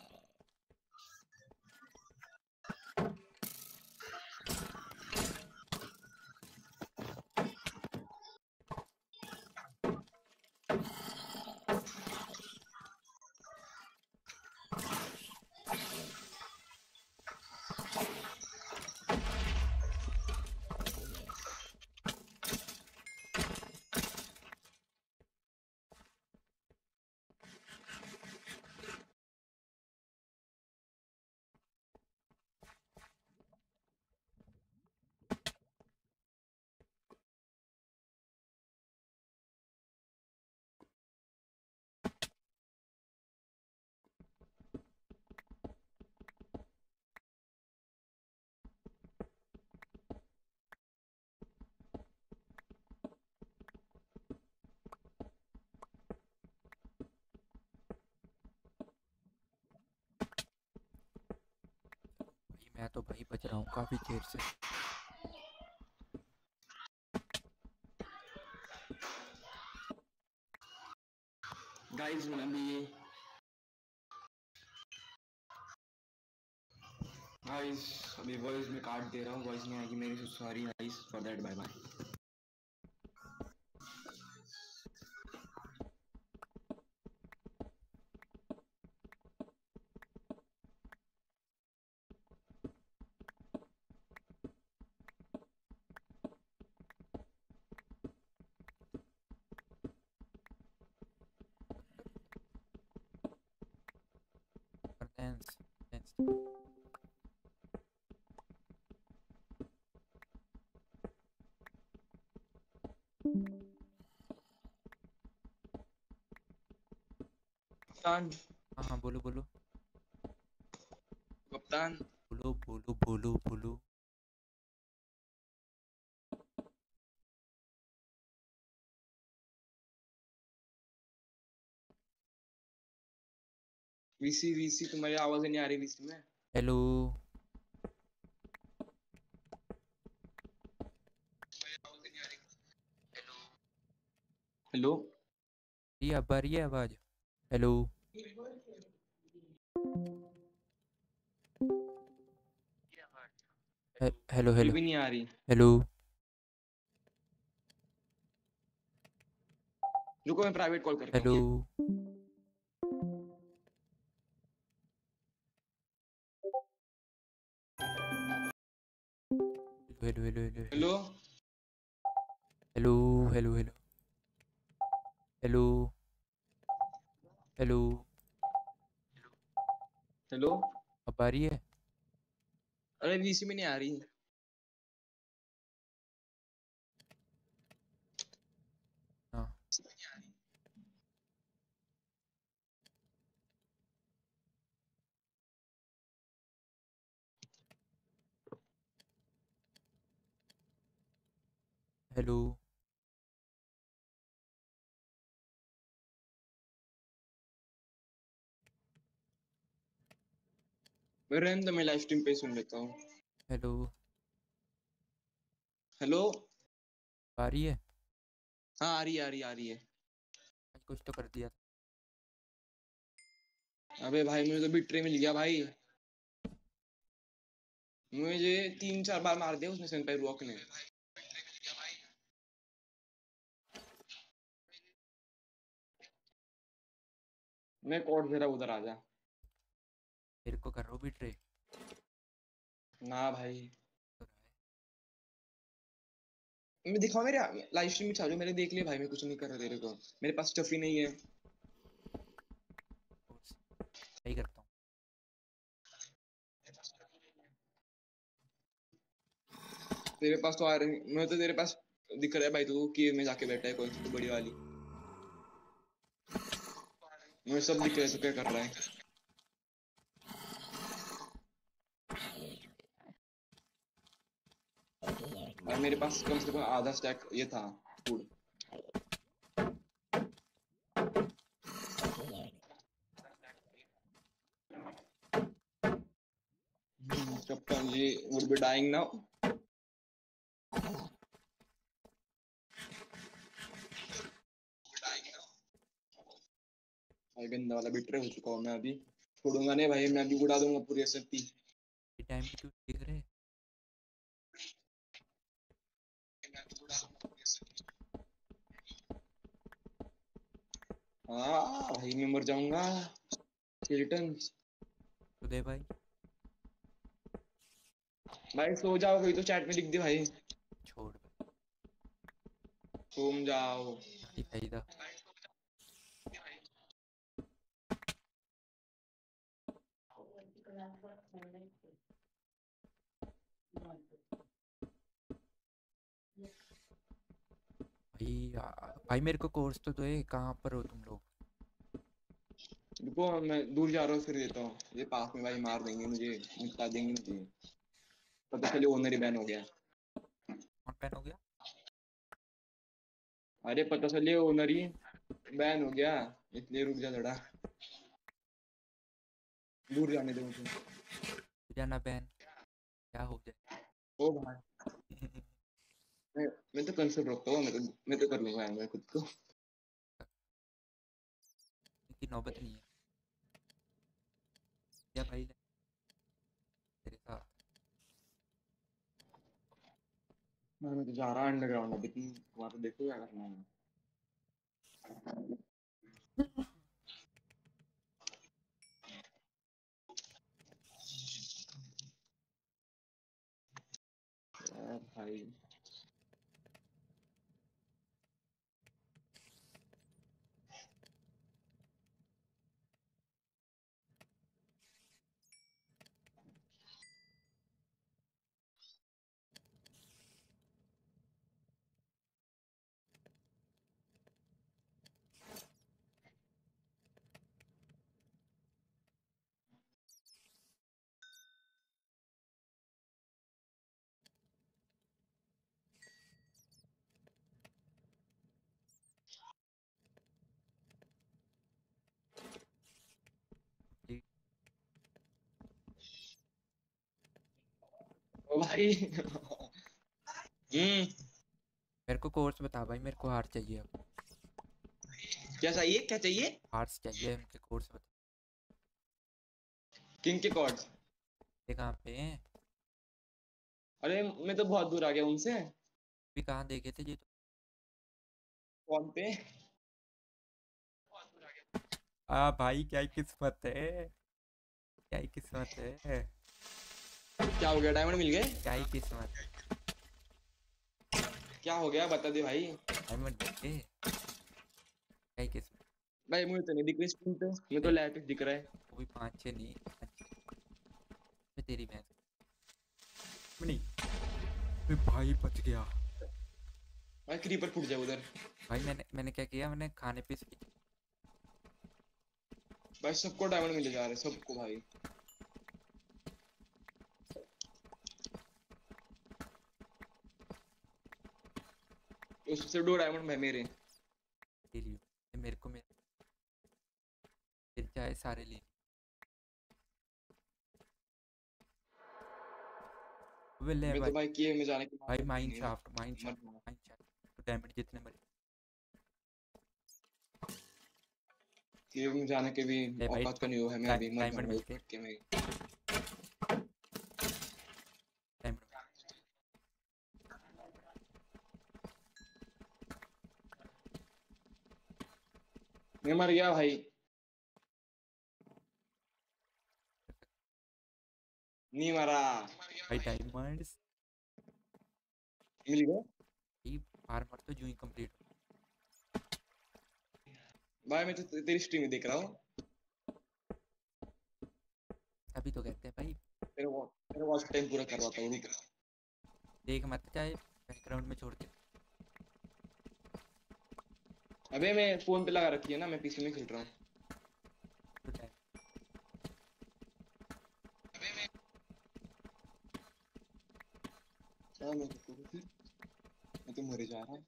S3: भाई मैं तो भाई बच रहा हूँ काफी देर से।
S1: गाइस मैं अभी गाइस अभी वॉइस में काट दे रहा हूँ, वॉइस नहीं आएगी मेरी, sorry guys for that, bye bye.
S3: Sense sense
S1: कप्तान
S3: हाँ हाँ बोलो बोलो
S1: कप्तान
S3: बोलो बोलो बोलो बोलो
S1: वीसी वीसी तुम्हारी आवाज नहीं आ रही वीसी में।
S3: हेलो
S1: हेलो
S3: ये अब आ रही है आवाज हेलो हे- हेलो
S1: ये
S3: हेलो
S1: भी नहीं आ रही।
S3: हेलो
S1: रुको मैं प्राइवेट कॉल करता
S3: हेलो
S1: हूँ।
S3: Hello hello hello
S1: hello
S3: hello hello hello hello hello
S1: hello
S3: अब आ रही है
S1: अरे वीसी में नहीं आ रही।
S3: हाँ हेलो
S1: मैं रहने दो, मैं लाइव स्ट्रीम पे सुन लेता हूँ।
S3: हेलो
S1: हेलो
S3: आ रही है
S1: हाँ आ रही है आ रही है आ रही है।
S3: आज कुछ तो कर दिया
S1: अबे भाई मुझे तो बिट्रे मिल गया भाई। मुझे तीन चार बार मार दिया उसने सेंटर रॉक ने। मैं कोड दे रहा उधर आ जा।
S3: मेरे को कर रहा हूँ भी ट्रे
S1: ना भाई मैं दिखाओ मेरे लाइव स्ट्रीम में चालू मैंने देख लिया भाई। मैं कुछ नहीं कर रहा तेरे को। मेरे पास स्टफ ही नहीं है।
S3: सही करता हूँ
S1: तेरे पास तो आ रहे मैं तो तेरे पास दिख रहा है भाई। तू केव में जाके बैठा है कोई तो बड़ी वाली। मुझे सब दिख रहा है। तू क्या कर रहा है? और मेरे पास कम से कम आधा स्टैक ये था फूड। कप्तान जी would be dying now। भाई गंदा वाला बिट्रे हो चुका हूँ मैं अभी। छोड़ूंगा नहीं भाई। मैं अभी उड़ा दूंगा पूरी एसएमपी।
S3: ये टाइम पे क्यों दिख रहे
S1: हाँ भाई मैं मर जाऊंगा। स्केलेटन्स
S3: तो दे भाई
S1: भाई सो जाओ। कोई तो चैट में लिख दे भाई।
S3: छोड़ भाई
S1: सोम जाओ।
S3: नहीं फायदा भाई आ- भाई मेरे को कोर्स तो दो है कहाँ पर हो तुम लोग
S1: रुको मैं दूर जा रहा हूँ फिर देता हूँ। ये पास में भाई मार देंगे मुझे। निपटा देंगे मुझे। पता चले ओनर ही बैन हो गया।
S3: कौन बैन हो गया
S1: अरे पता चले ओनर ही बैन हो गया। इसलिए रुक जा थोड़ा। दूर जाने दे मुझे।
S3: हो जाना बैन क्या हो जाए
S1: ओ भाई मैं मैं तो कंसर्ट रखता हूँ। मैं तो मैं तो कर लूंगा मैं खुद को।
S3: इतनी नौबत नहीं है क्या भाई ले, तेरे साथ
S1: मैं तो जा रहा अंडरग्राउंड अभी। तुम तुम्हारा देखो क्या करना है। यार भाई भाई हम्म
S3: मेरे को कोर्स बता भाई, मेरे को हार्ट चाहिए अब।
S1: क्या चाहिए क्या चाहिए?
S3: हार्ट्स चाहिए, उनके कोर्स बता।
S1: किंग के कॉर्ड्स?
S3: ये कहाँ पे हैं?
S1: अरे मैं तो बहुत दूर आ गया उनसे।
S3: भी कहाँ देखे थे ये तो?
S1: कौन पे?
S3: आ भाई क्या ही किस्मत है, क्या ही किस्मत है,
S1: क्या हो गया? डायमंड मिल गए?
S3: क्या ही किस्मत है।
S1: क्या हो गया बता दे भाई।
S3: डायमंड देखे, क्या ही किस्मत।
S1: भाई मुझे तो नहीं दिख रही स्क्रीन पे, मुझे तो लैपटॉप दिख रहा है।
S3: वो भी पाँच छः नहीं, पाँच छः। मैं तेरी भैंस नहीं। मैं भाई बच गया।
S1: भाई क्रीपर फूट जाए उधर।
S3: भाई मैंने मैंने क्या किया, मैंने खाने पे स्किप।
S1: भाई सबको डायमंड मिले जा रहे हैं, सबको भाई। उससे दो डायमंड भाई मेरे।
S3: ले लियो। ये मेरे को मेरे फिर चाहे सारे ले लियो। अबे ले
S1: मैं
S3: भाई।
S1: तो भाई केव में जाने के
S3: भाई
S1: बाद
S3: माइन
S1: नहीं
S3: शाफ्ट, माइन
S1: मर
S3: शाफ्ट,
S1: जाऊंगा।
S3: Mine shaft. तो डैमेज जितने मरे।
S1: केव में जाने के भी
S3: ले भाई,
S1: औकात का नहीं हुआ है, मैं
S3: डा-
S1: अभी मर
S3: डायमंड
S1: जाऊंगा
S3: मिल
S1: एक
S3: गए,
S1: फटके में।
S3: डायमंड मिल गए।
S1: मैं मर गया भाई। नहीं मरा।
S3: भाई डायमंड्स।
S1: मिल गया
S3: भाई फार्मर तो जो ही कंप्लीट हो।
S1: भाई। मैं तो ते- तेरी स्ट्रीम में देख रहा हूँ।
S3: अभी तो कहते हैं भाई
S1: तेरा वॉच तेरा वॉच टाइम पूरा करवाता हूँ, रुक।
S3: देख मत, चाहे बैकग्राउंड में छोड़ के।
S1: अबे मैं फोन पे लगा रखी है ना, मैं पीसी में खेल रहा हूँ।
S3: तो टाइम
S1: क्या मैं तो करूँ फिर? मैं तो मरे जा रहा है।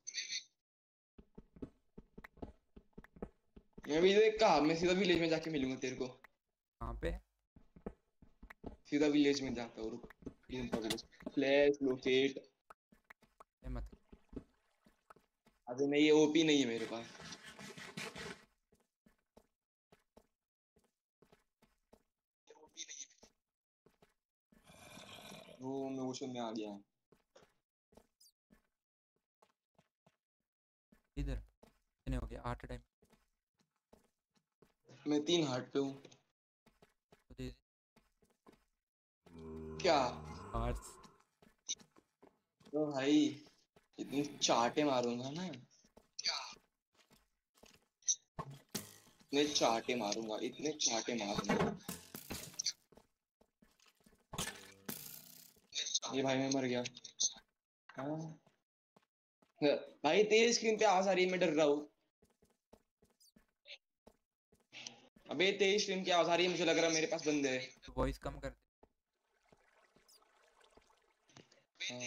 S1: मैं भी देख कहा, मैं सीधा विलेज में जाके मिलूंगा तेरे को।
S3: कहाँ पे?
S1: सीधा विलेज में जाता हूँ, रुक। ढूंढता हूँ बस। Flash locate.
S3: ये मत।
S1: अबे नहीं, ये ओपी नहीं है मेरे पास। वो मैं ओशन में आ गया।
S3: इधर कितने हो गया? आठ टाइम
S1: मैं तीन हार्ट पे हूँ।
S3: तो दे दे।
S1: क्या?
S3: आर्ट्स।
S1: तो भाई इतनी चाटे मारूंगा ना, इतने चाटे मारूंगा, इतने चाटे मारूंगा। ये भाई मैं मर गया। हाँ भाई, तेरी स्क्रीन पे आवाज आ रही है, मैं डर रहा हूँ। अबे तेरी स्क्रीन की आवाज आ रही है, मुझे लग रहा है मेरे पास बंदे हैं।
S3: तो वॉइस कम कर दे।
S1: हाँ।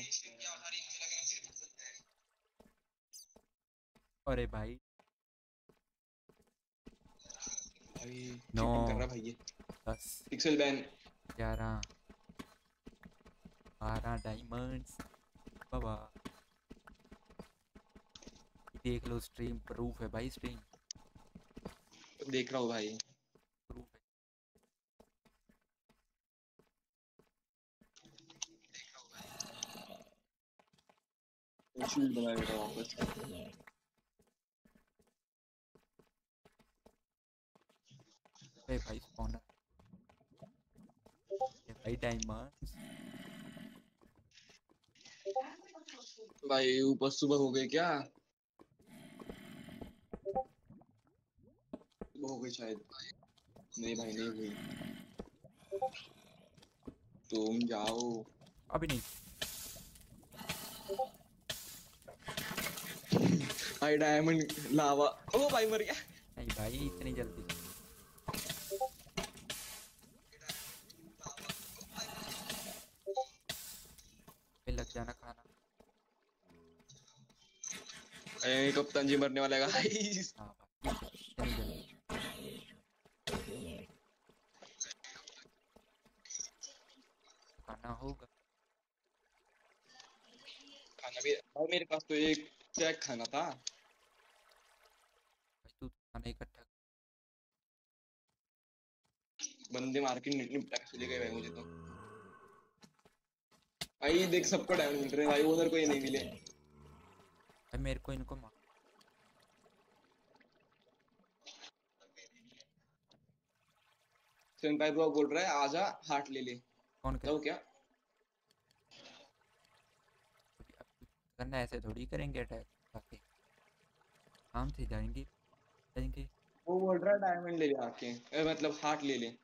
S3: अरे भाई
S1: भाई
S3: नौ,
S1: चीटिंग कर रहा भाई ये।
S3: दस,
S1: पिक्सल बैन।
S3: ग्यारह, बारह डायमंड्स बाबा। देख लो स्ट्रीम प्रूफ है भाई, स्ट्रीम
S1: देख रहा हूँ भाई।
S3: प्रूफ है।
S1: शील्ड बना मेरा वापस।
S3: अरे भाई स्पॉनर। ये भाई डायमंड्स।
S1: भाई ऊपर सुबह हो गई क्या? सुबह हो गई शायद। नहीं भाई नहीं हुई। तुम जाओ।
S3: अभी नहीं।
S1: भाई डायमंड लावा। ओ भाई मर गया।
S3: नहीं भाई इतनी जल्दी। पे लग जाना खाना।
S1: ए, कप्तान जी मरने वाला है गाइस।
S3: हाँ भाई इतनी जल्दी खाना होगा।
S1: और मेरे पास तो एक चेक खाना था।
S3: भाई तू खाना इकट्ठा
S1: बंदे मार के निप- निपटा के चले गए भाई मुझे तो। भाई देख सबको डायमंड मिल रहे हैं भाई, ओनर को ये नहीं मिले।
S3: भाई मेरे को इनको मार।
S1: सेंपाई ब्रो बोल रहा है आजा हार्ट ले ले।
S3: कौन
S1: तो
S3: कर
S1: क्या
S3: करना है? ऐसे थोड़ी करेंगे अटैक आके, काम से जाएंगे जाएंगे।
S1: वो बोल रहा है डायमंड ले ले आके, ए, मतलब हार्ट ले ले।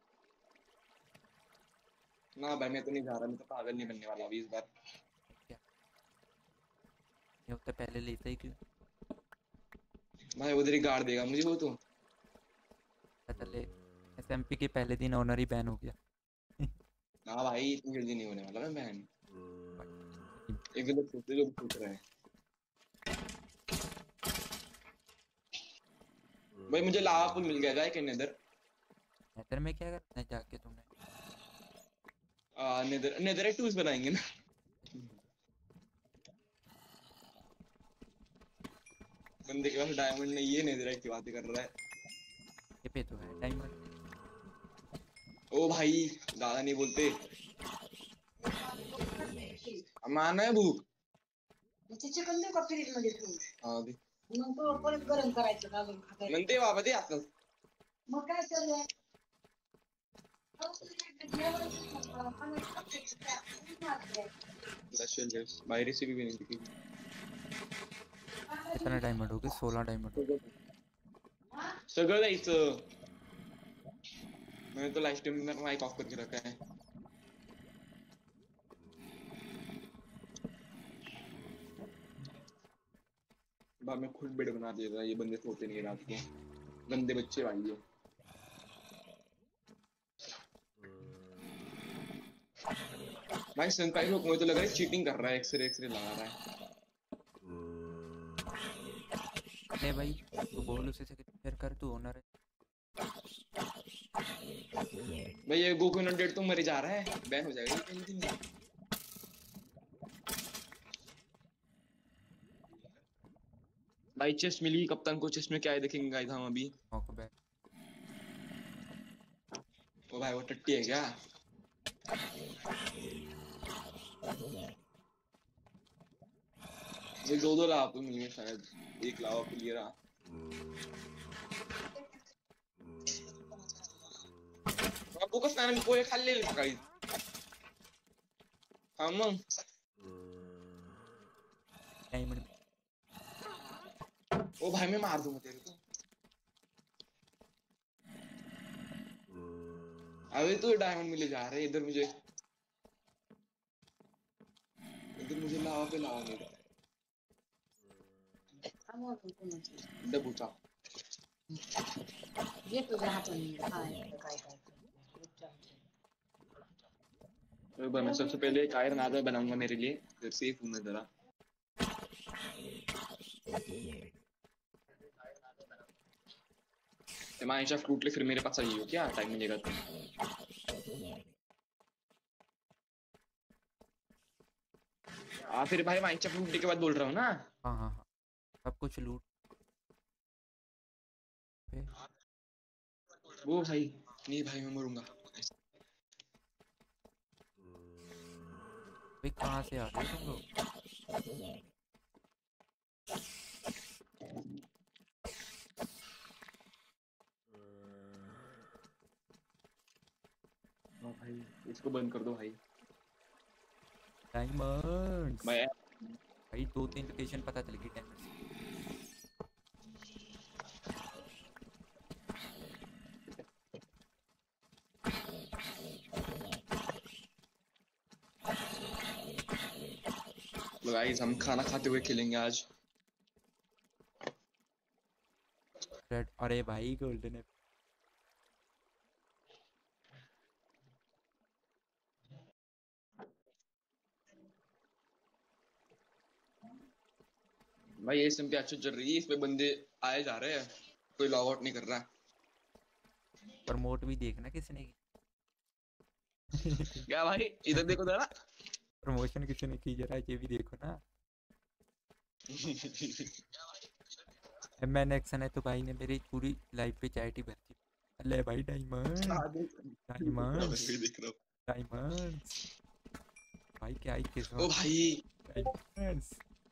S1: ना भाई मैं तो नहीं जा रहा, मैं तो पागल नहीं बनने वाला अभी इस बार।
S3: क्या ये होता पहले लेते ही क्यों?
S1: भाई उधर ही गाड़ देगा मुझे वो तो।
S3: पता चले एसएमपी के पहले दिन ऑनर ही बैन हो गया।
S1: ना भाई इतनी जल्दी नहीं होने वाला मैं बैन। एक गलत सोचते जो सोच रहे हैं। भाई मुझे लावा पुल मिल गया जाए कि नेदर।
S3: नेदर में क्या करना है जाके तुमने?
S1: आ, नेदर नेदर टूल्स बनाएंगे ना। बंदे के पास डायमंड नहीं है, नेदर की बातें कर रहा है।
S3: ये पे तो है डायमंड।
S1: ओ भाई ज्यादा नहीं बोलते, माना है भूख।
S7: चिकन देऊ का फ्रीज मध्ये ठेवून?
S1: हाँ दे
S7: मग तो परत गरम करायचं का अजून खाता येईल?
S1: म्हणते बाबा दे आता।
S7: मग काय चाललंय?
S1: भाई रेसिपी भी नहीं दिखी।
S3: कितना डायमंड हो गए? सोलह डायमंड।
S1: सगळं द्यायचं। मैंने तो लाइव स्ट्रीम में माइक ऑफ करके रखा है। बाद में खुद बेड बना देता है, ये बंदे सोते नहीं रात को, गंदे बच्चे भाई ये। भाई सनपाई लोग मुझे तो लग रहा है चीटिंग कर रहा है, एक्सरे एक्सरे लगा रहा है।
S3: अरे भाई तू बोल उसे से शेयर कर, तू ओनर है।
S1: भाई ये गोकू नॉट तो मर जा रहा है, बैन हो जाएगा ये कहीं दिन। भाई चेस्ट मिली कप्तान को, चेस्ट में क्या है देखेंगे गाइस हम अभी।
S3: मौका बैक।
S1: ओ भाई वो टट्टी है क्या? ये दो दो लावा मिल गए शायद, एक लावा क्लियर आ। बापू का स्नान पोहे खाल्लेले सकाळी। हा मग
S3: डायमंड।
S1: ओ भाई मैं मार दूंगा तेरे को। अबे तो डायमंड मिले जा रहे इधर, मुझे इधर मुझे लावा पे लावा मिल रहा है। डबूचा
S7: ये तुझ्या हाताने काय काय काय
S1: तो मैं सबसे पहले एक आयरन आदर बनाऊंगा मेरे लिए, फिर सेफ हूं मैं जरा। माइनक्राफ्ट फ्रूट ले फिर मेरे पास आई हो क्या टाइम मिलेगा तो। आ फिर भाई माइनक्राफ्ट फ्रूट के बाद बोल रहा हूँ ना।
S3: हाँ हाँ हाँ सब कुछ लूट।
S1: वो भाई नहीं भाई मैं मरूंगा।
S3: भाई कहाँ से आ गए तुम लोग?
S1: भाई इसको बंद कर दो भाई।
S3: डायमंड
S1: भाई
S3: भाई दो तीन लोकेशन पता चल गई डायमंड।
S1: गाइस हम खाना खाते हुए खेलेंगे आज।
S3: रेड अरे भाई गोल्डन है।
S1: भाई ये एसएमपी अच्छी चल रही है, इस पे बंदे आए जा रहे हैं, कोई लॉग आउट नहीं कर रहा।
S3: प्रमोट भी देखना किसने की।
S1: क्या भाई इधर देखो जरा।
S3: प्रमोशन किसने की जरा ये भी देखो ना। मैन एक्शन है तो भाई ने मेरी पूरी लाइफ पे चैट ही भर दी। ले भाई डायमंड डायमंड
S1: देख रहा हूँ।
S3: डायमंड्स भाई क्या ही
S1: ओ
S3: किस्मत
S1: भाई
S3: डायमंड्स।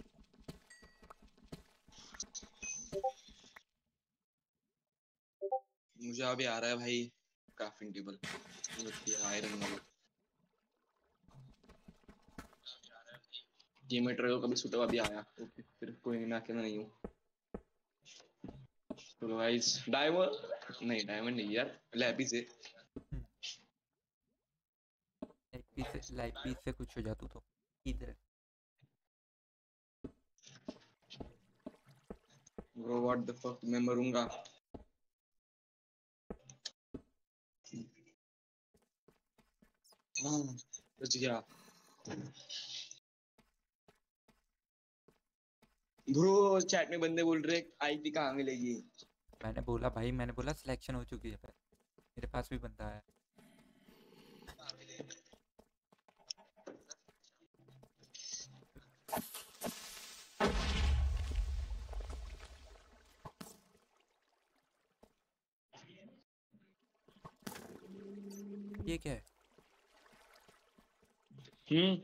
S1: मुझे अभी आ रहा है भाई क्राफ्टिंग टेबल, आयरन वाला। टीममेट को कभी सुटा अभी आया। ओके फिर कोई नहीं, मैं अकेला नहीं हूँ। तो गाइस डायमंड नहीं, डायमंड नहीं यार, लैपी से
S3: लाइफ से लाइफ से कुछ हो जातू तो इधर
S1: ब्रो व्हाट द फक, मैं मरूंगा। हाँ बच गया। ब्रो चैट में बंदे बोल रहे आईपी कहाँ मिलेगी।
S3: मैंने बोला भाई मैंने बोला सिलेक्शन हो चुकी है पर मेरे पास भी बंदा है। ये क्या है?
S1: हम्म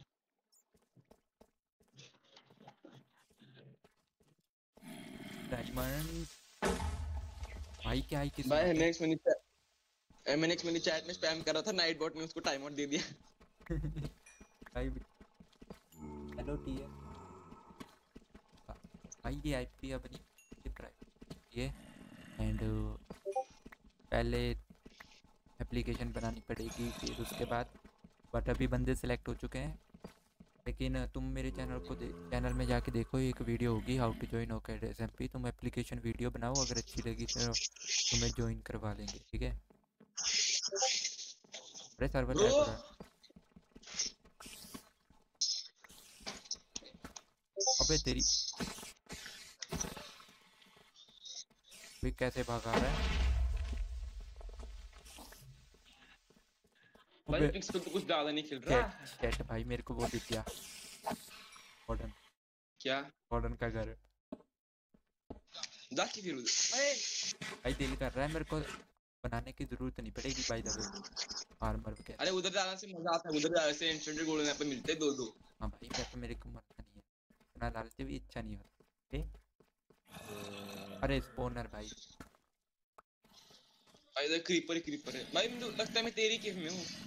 S3: डायमंड भाई क्या ही किस्मत
S1: भाई
S3: है।
S1: नेक्स्ट मैंने एमएनएक्स मैंने चैट में स्पैम कर रहा था, नाइट बॉट ने उसको टाइम आउट दे दिया।
S3: भाई हेलो टीएम भाई ये आईपी अपनी ये एंड पहले एप्लीकेशन बनानी पड़ेगी फिर उसके बाद। बट अभी बंदे सिलेक्ट हो चुके हैं लेकिन तुम मेरे चैनल को चैनल में जाके देखो एक वीडियो होगी how to join okay SMP. तुम एप्लीकेशन वीडियो बनाओ, अगर अच्छी लगी तो तुम्हें ज्वाइन करवा लेंगे, ठीक है? अरे सर्वर लैग हो रहा है। अबे तेरी भी कैसे भगा रहा है?
S1: भाई पिक्स पे तो कुछ ज्यादा नहीं खेल रहा।
S3: चैट चैट भाई मेरे को वो दिख गया वार्डन।
S1: क्या
S3: वार्डन का घर
S1: जाके फिर उधर।
S3: भाई दिल कर रहा है मेरे को बनाने की जरूरत नहीं पड़ेगी भाई दबे आर्मर वगैरह।
S1: अरे उधर जाने से मजा आता है, उधर जाने से इंस्टेंट गोल्डन एप्पल मिलते हैं दो दो।
S3: हाँ भाई वैसे मेरे को मरना नहीं है, इतना लालच भी अच्छा नहीं होता। ए? अरे स्पॉनर भाई
S1: भाई इधर क्रीपर ही क्रीपर है भाई, मुझे लगता है मैं तेरी केव में हूँ।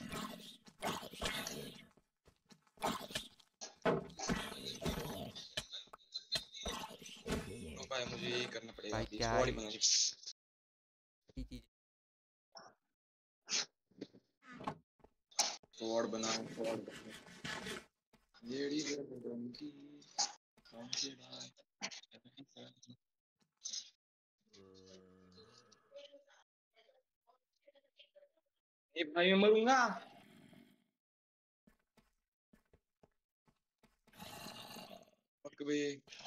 S1: तो भाई मुझे ये करना पड़ेगा
S3: भाई
S1: अभी,
S3: क्या
S1: बॉडी
S3: है?
S1: बनानी।
S3: चीज
S1: स्वॉर्ड बनाओ, स्वॉर्ड बनाओ। लेडी गर्दन की कांचे बात। ये भाई मैं मरूंगा। फक बे।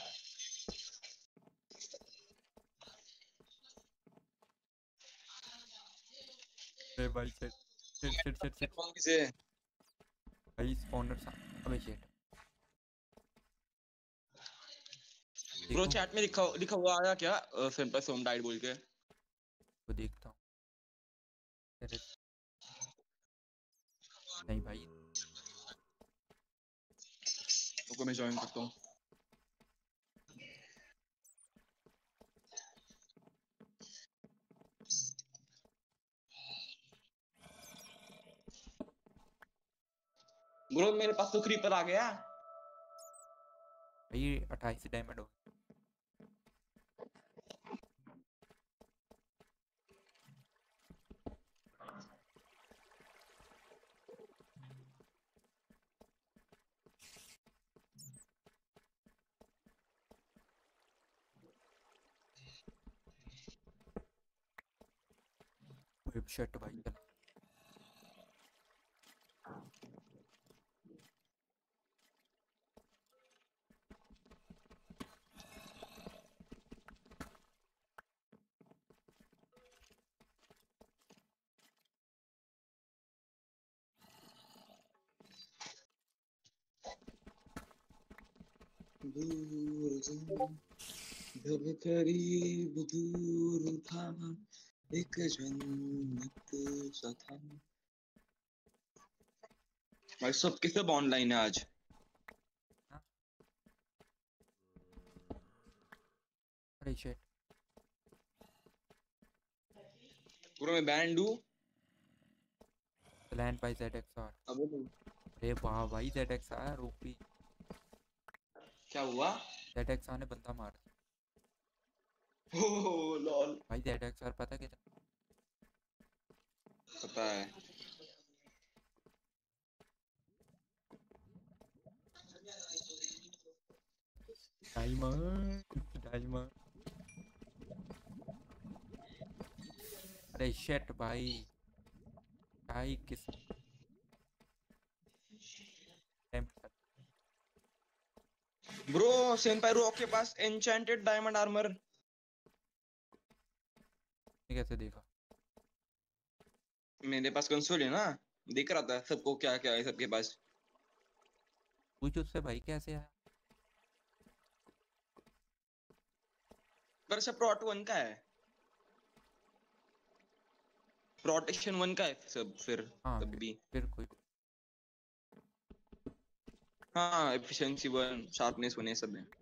S3: अरे भाई shit shit shit shit shit
S1: कौन किसे
S3: भाई स्पॉनर सा। अबे शिट
S1: ब्रो चैट में लिखा लिखा हुआ आया क्या सिंपल सोम डाइट बोल के?
S3: वो देखता हूँ। अरे नहीं भाई
S1: तो मैं ज्वाइन करता हूँ। ब्रो मेरे पास तो क्रीपर आ गया।
S3: भाई अट्ठाईस डायमंड हो शिट भाई चल।
S1: दूर जब करीब दूर था एक जन्नत सा था। भाई सब के सब ऑनलाइन है आज।
S3: अरे शिट,
S1: पूरा मैं बैंड हूँ।
S3: Plan by ZXR.
S1: अब
S3: अरे वाह भाई, ज़ेडएक्सआर ओपी।
S1: क्या हुआ?
S3: ज़ेडएक्सआर ने बंदा मार दिया
S1: ओह लॉल।
S3: भाई। ज़ेडएक्सआर पता कितना
S1: पता है।
S3: Diamond diamond. अरे शिट भाई, भाई किस
S1: ब्रो सेनपाई रॉक के पास एन्चेंटेड डायमंड आर्मर।
S3: कैसे देखा?
S1: मेरे पास कंसोल है ना, दिख रहा था सबको क्या क्या है सबके पास।
S3: पूछ उससे भाई कैसे आया।
S1: पर सब प्रोट वन का है, प्रोटेक्शन वन का है सब फिर।
S3: हाँ
S1: तब
S3: फिर,
S1: भी
S3: फिर कोई
S1: हाँ, एफिशिएंसी वन, शार्पनेस वन, ये सब है।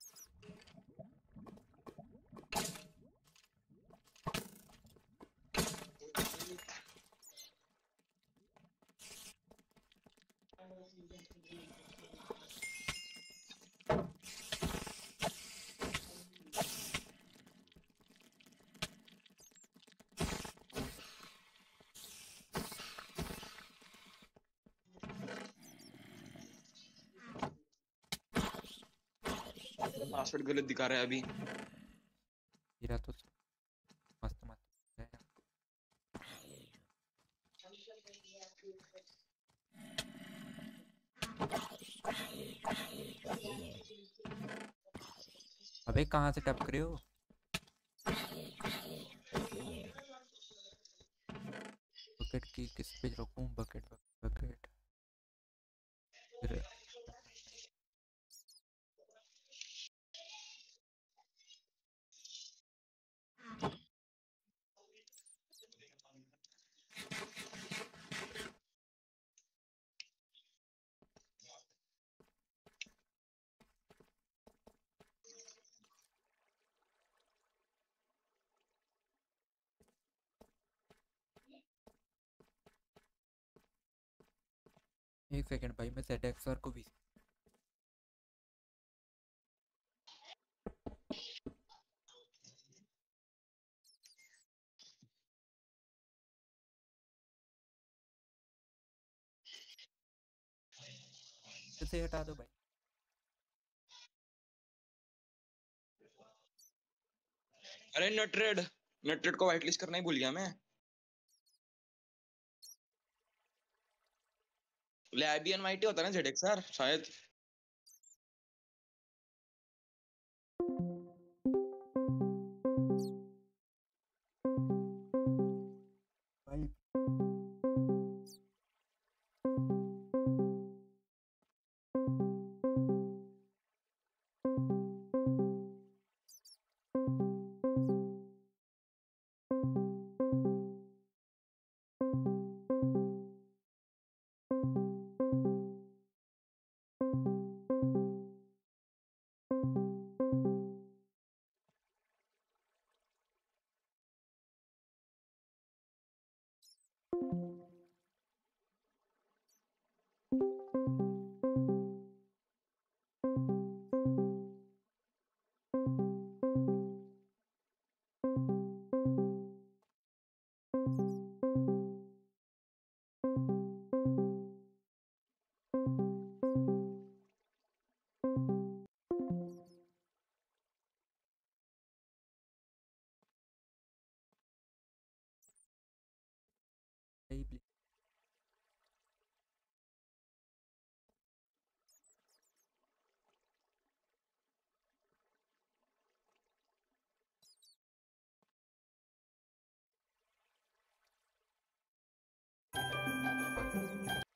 S1: पासवर्ड गलत दिखा रहा है अभी।
S3: हीरा तो मस्त मस्त है। अबे कहाँ से टपक रहे हो? बकेट की किस पे रखूं? बकेट बकेट फिर एक सेकंड भाई, मैं ज़ेडएक्सआर को भी से हटा दो भाई।
S1: अरे नटरेड, नटरेड को व्हाइट लिस्ट करना ही भूल गया मैं। लैबियन वाइट ही होता है ना जेडेक्सआर शायद।
S3: भाई भाई प्लीज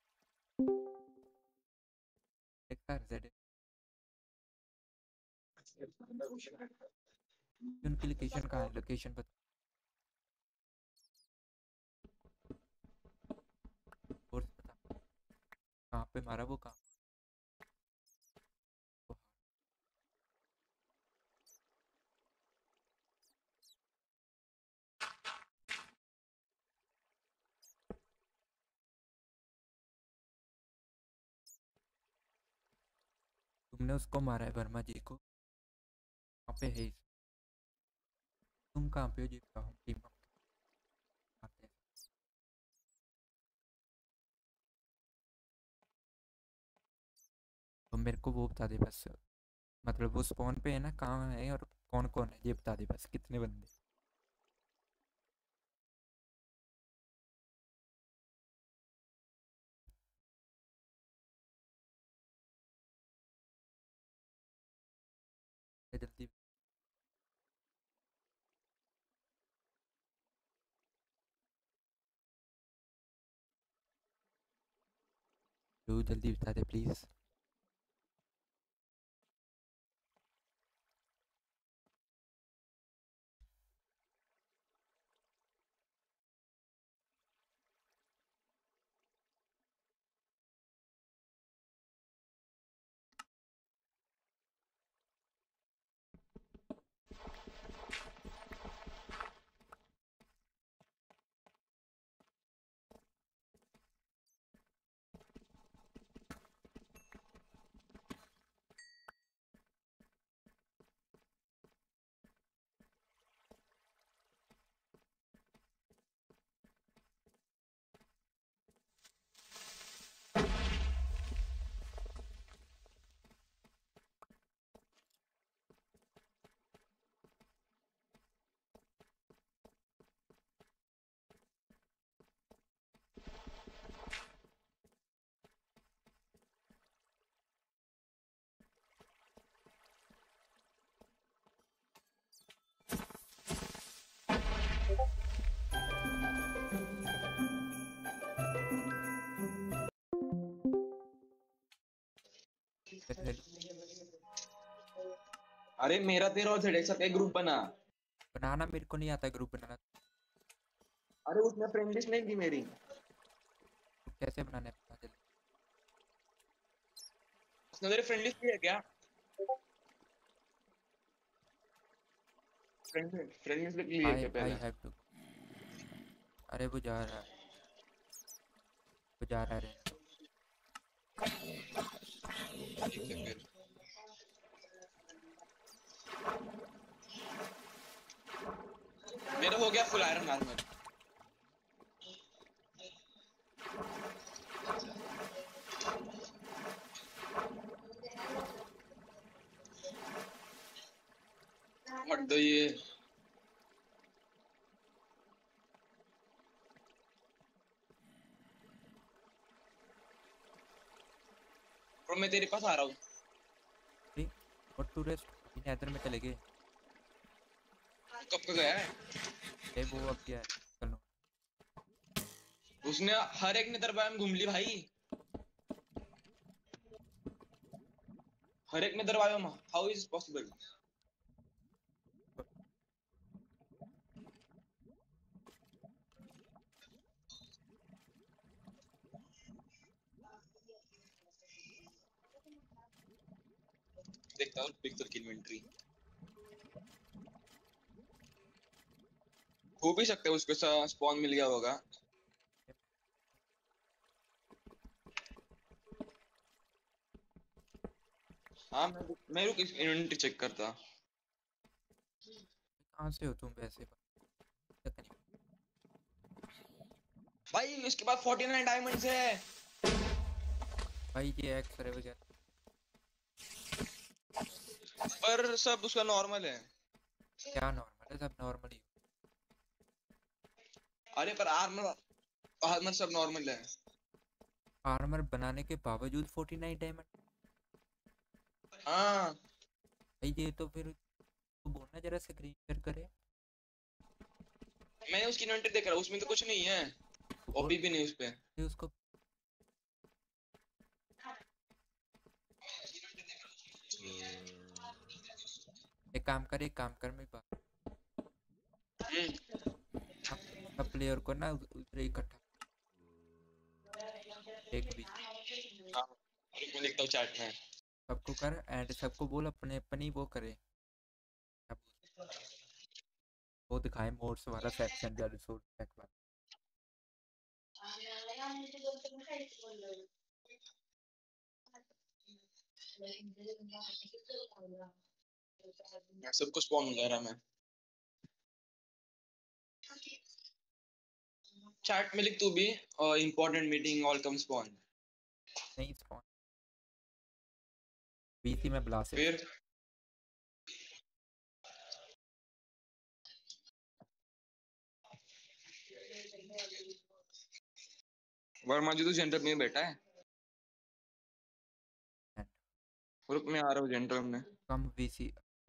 S3: ज़ेडएक्सआर ज़ेड उनकी लोकेशन कहाँ है? लोकेशन बता। और बता कहाँ पे मारा वो? कहाँ? तुमने उसको मारा है वर्मा जी को? कहाँ पे है? तुम कहाँ पे हो जी? हम टीम आते हैं। तो मेरे को वो बता दे बस, मतलब वो स्पॉन पे है ना, कहाँ है और कौन कौन है ये बता दे बस, कितने बंदे? जल्दी तू जल्दी बता दे प्लीज।
S1: अरे मेरा तेरा और जेड का ग्रुप बना।
S3: बनाना मेरे को नहीं आता ग्रुप बनाना।
S1: अरे उसने फ्रेंड लिस्ट नहीं दी मेरी।
S3: तो कैसे बनाना है बता जल्दी।
S1: उसने तेरी फ्रेंड लिस्ट दी है क्या? फ्रेंड फ्रेंड लिस्ट ली है
S3: आई
S1: क्या
S3: आई
S1: पहले?
S3: Have to. अरे वो जा रहा है, वो जा रहा है रहने दो।
S1: ठीक है फिर। मेरा हो गया फुल आयरन आर्मर। हट दो ये। ब्रो मैं तेरे पास आ रहा हूँ।
S3: अरे और टू रेस्ट अभी नेदर में चले गए।
S1: कब का गया है?
S3: ए वो अब क्या है? चलो
S1: उसने हर एक नेदर बायोम घूम ली भाई। हर एक nether biome. How is possible? देखता हूँ पिक्सल की इन्वेंटरी। हो भी सकता है उसके साथ स्पॉन मिल गया होगा। हाँ मैं मैं रुक इन्वेंटरी चेक करता।
S3: कहाँ से हो तुम वैसे? पता नहीं।
S1: भाई इसके बाद उनचास डायमंड्स है।
S3: भाई ये एक्सरे वगैरह
S1: पर सब उसका नॉर्मल है।
S3: क्या नॉर्मल है? सब नॉर्मल ही।
S1: अरे पर आर्मर आर्मर सब नॉर्मल है।
S3: आर्मर बनाने के बावजूद उनचास डायमंड?
S1: हाँ
S3: भाई ये तो फिर तो बोलना जरा स्क्रीन शेयर करे।
S1: मैं उसकी इन्वेंटरी देख रहा हूँ उसमें तो कुछ नहीं है। ओपी भी नहीं उस पे।
S3: ये उसको एक काम कर एक काम कर मेरी बात
S1: हम्म,
S3: सब प्लेयर को ना उस- उधर इकट्ठा एक भी
S1: हाँ, मैं लिखता हूँ चैट में।
S3: सबको कर एंड सबको बोल अपने अपनी वो करे क्या बोलते हैं, वो दिखाए मोड्स वाला सेक्शन या रिसोर्स पैक वाला।
S1: मैं सबको स्पॉन कर रहा मैं। चैट में लिख तू भी, important meeting all come spawn.
S3: नहीं स्पॉन बीसी में बुला से
S1: फिर वर्मा जी तो जेंडर में बैठा है। ग्रुप में आ रहा हूँ जेंडर में।
S3: कम बीसी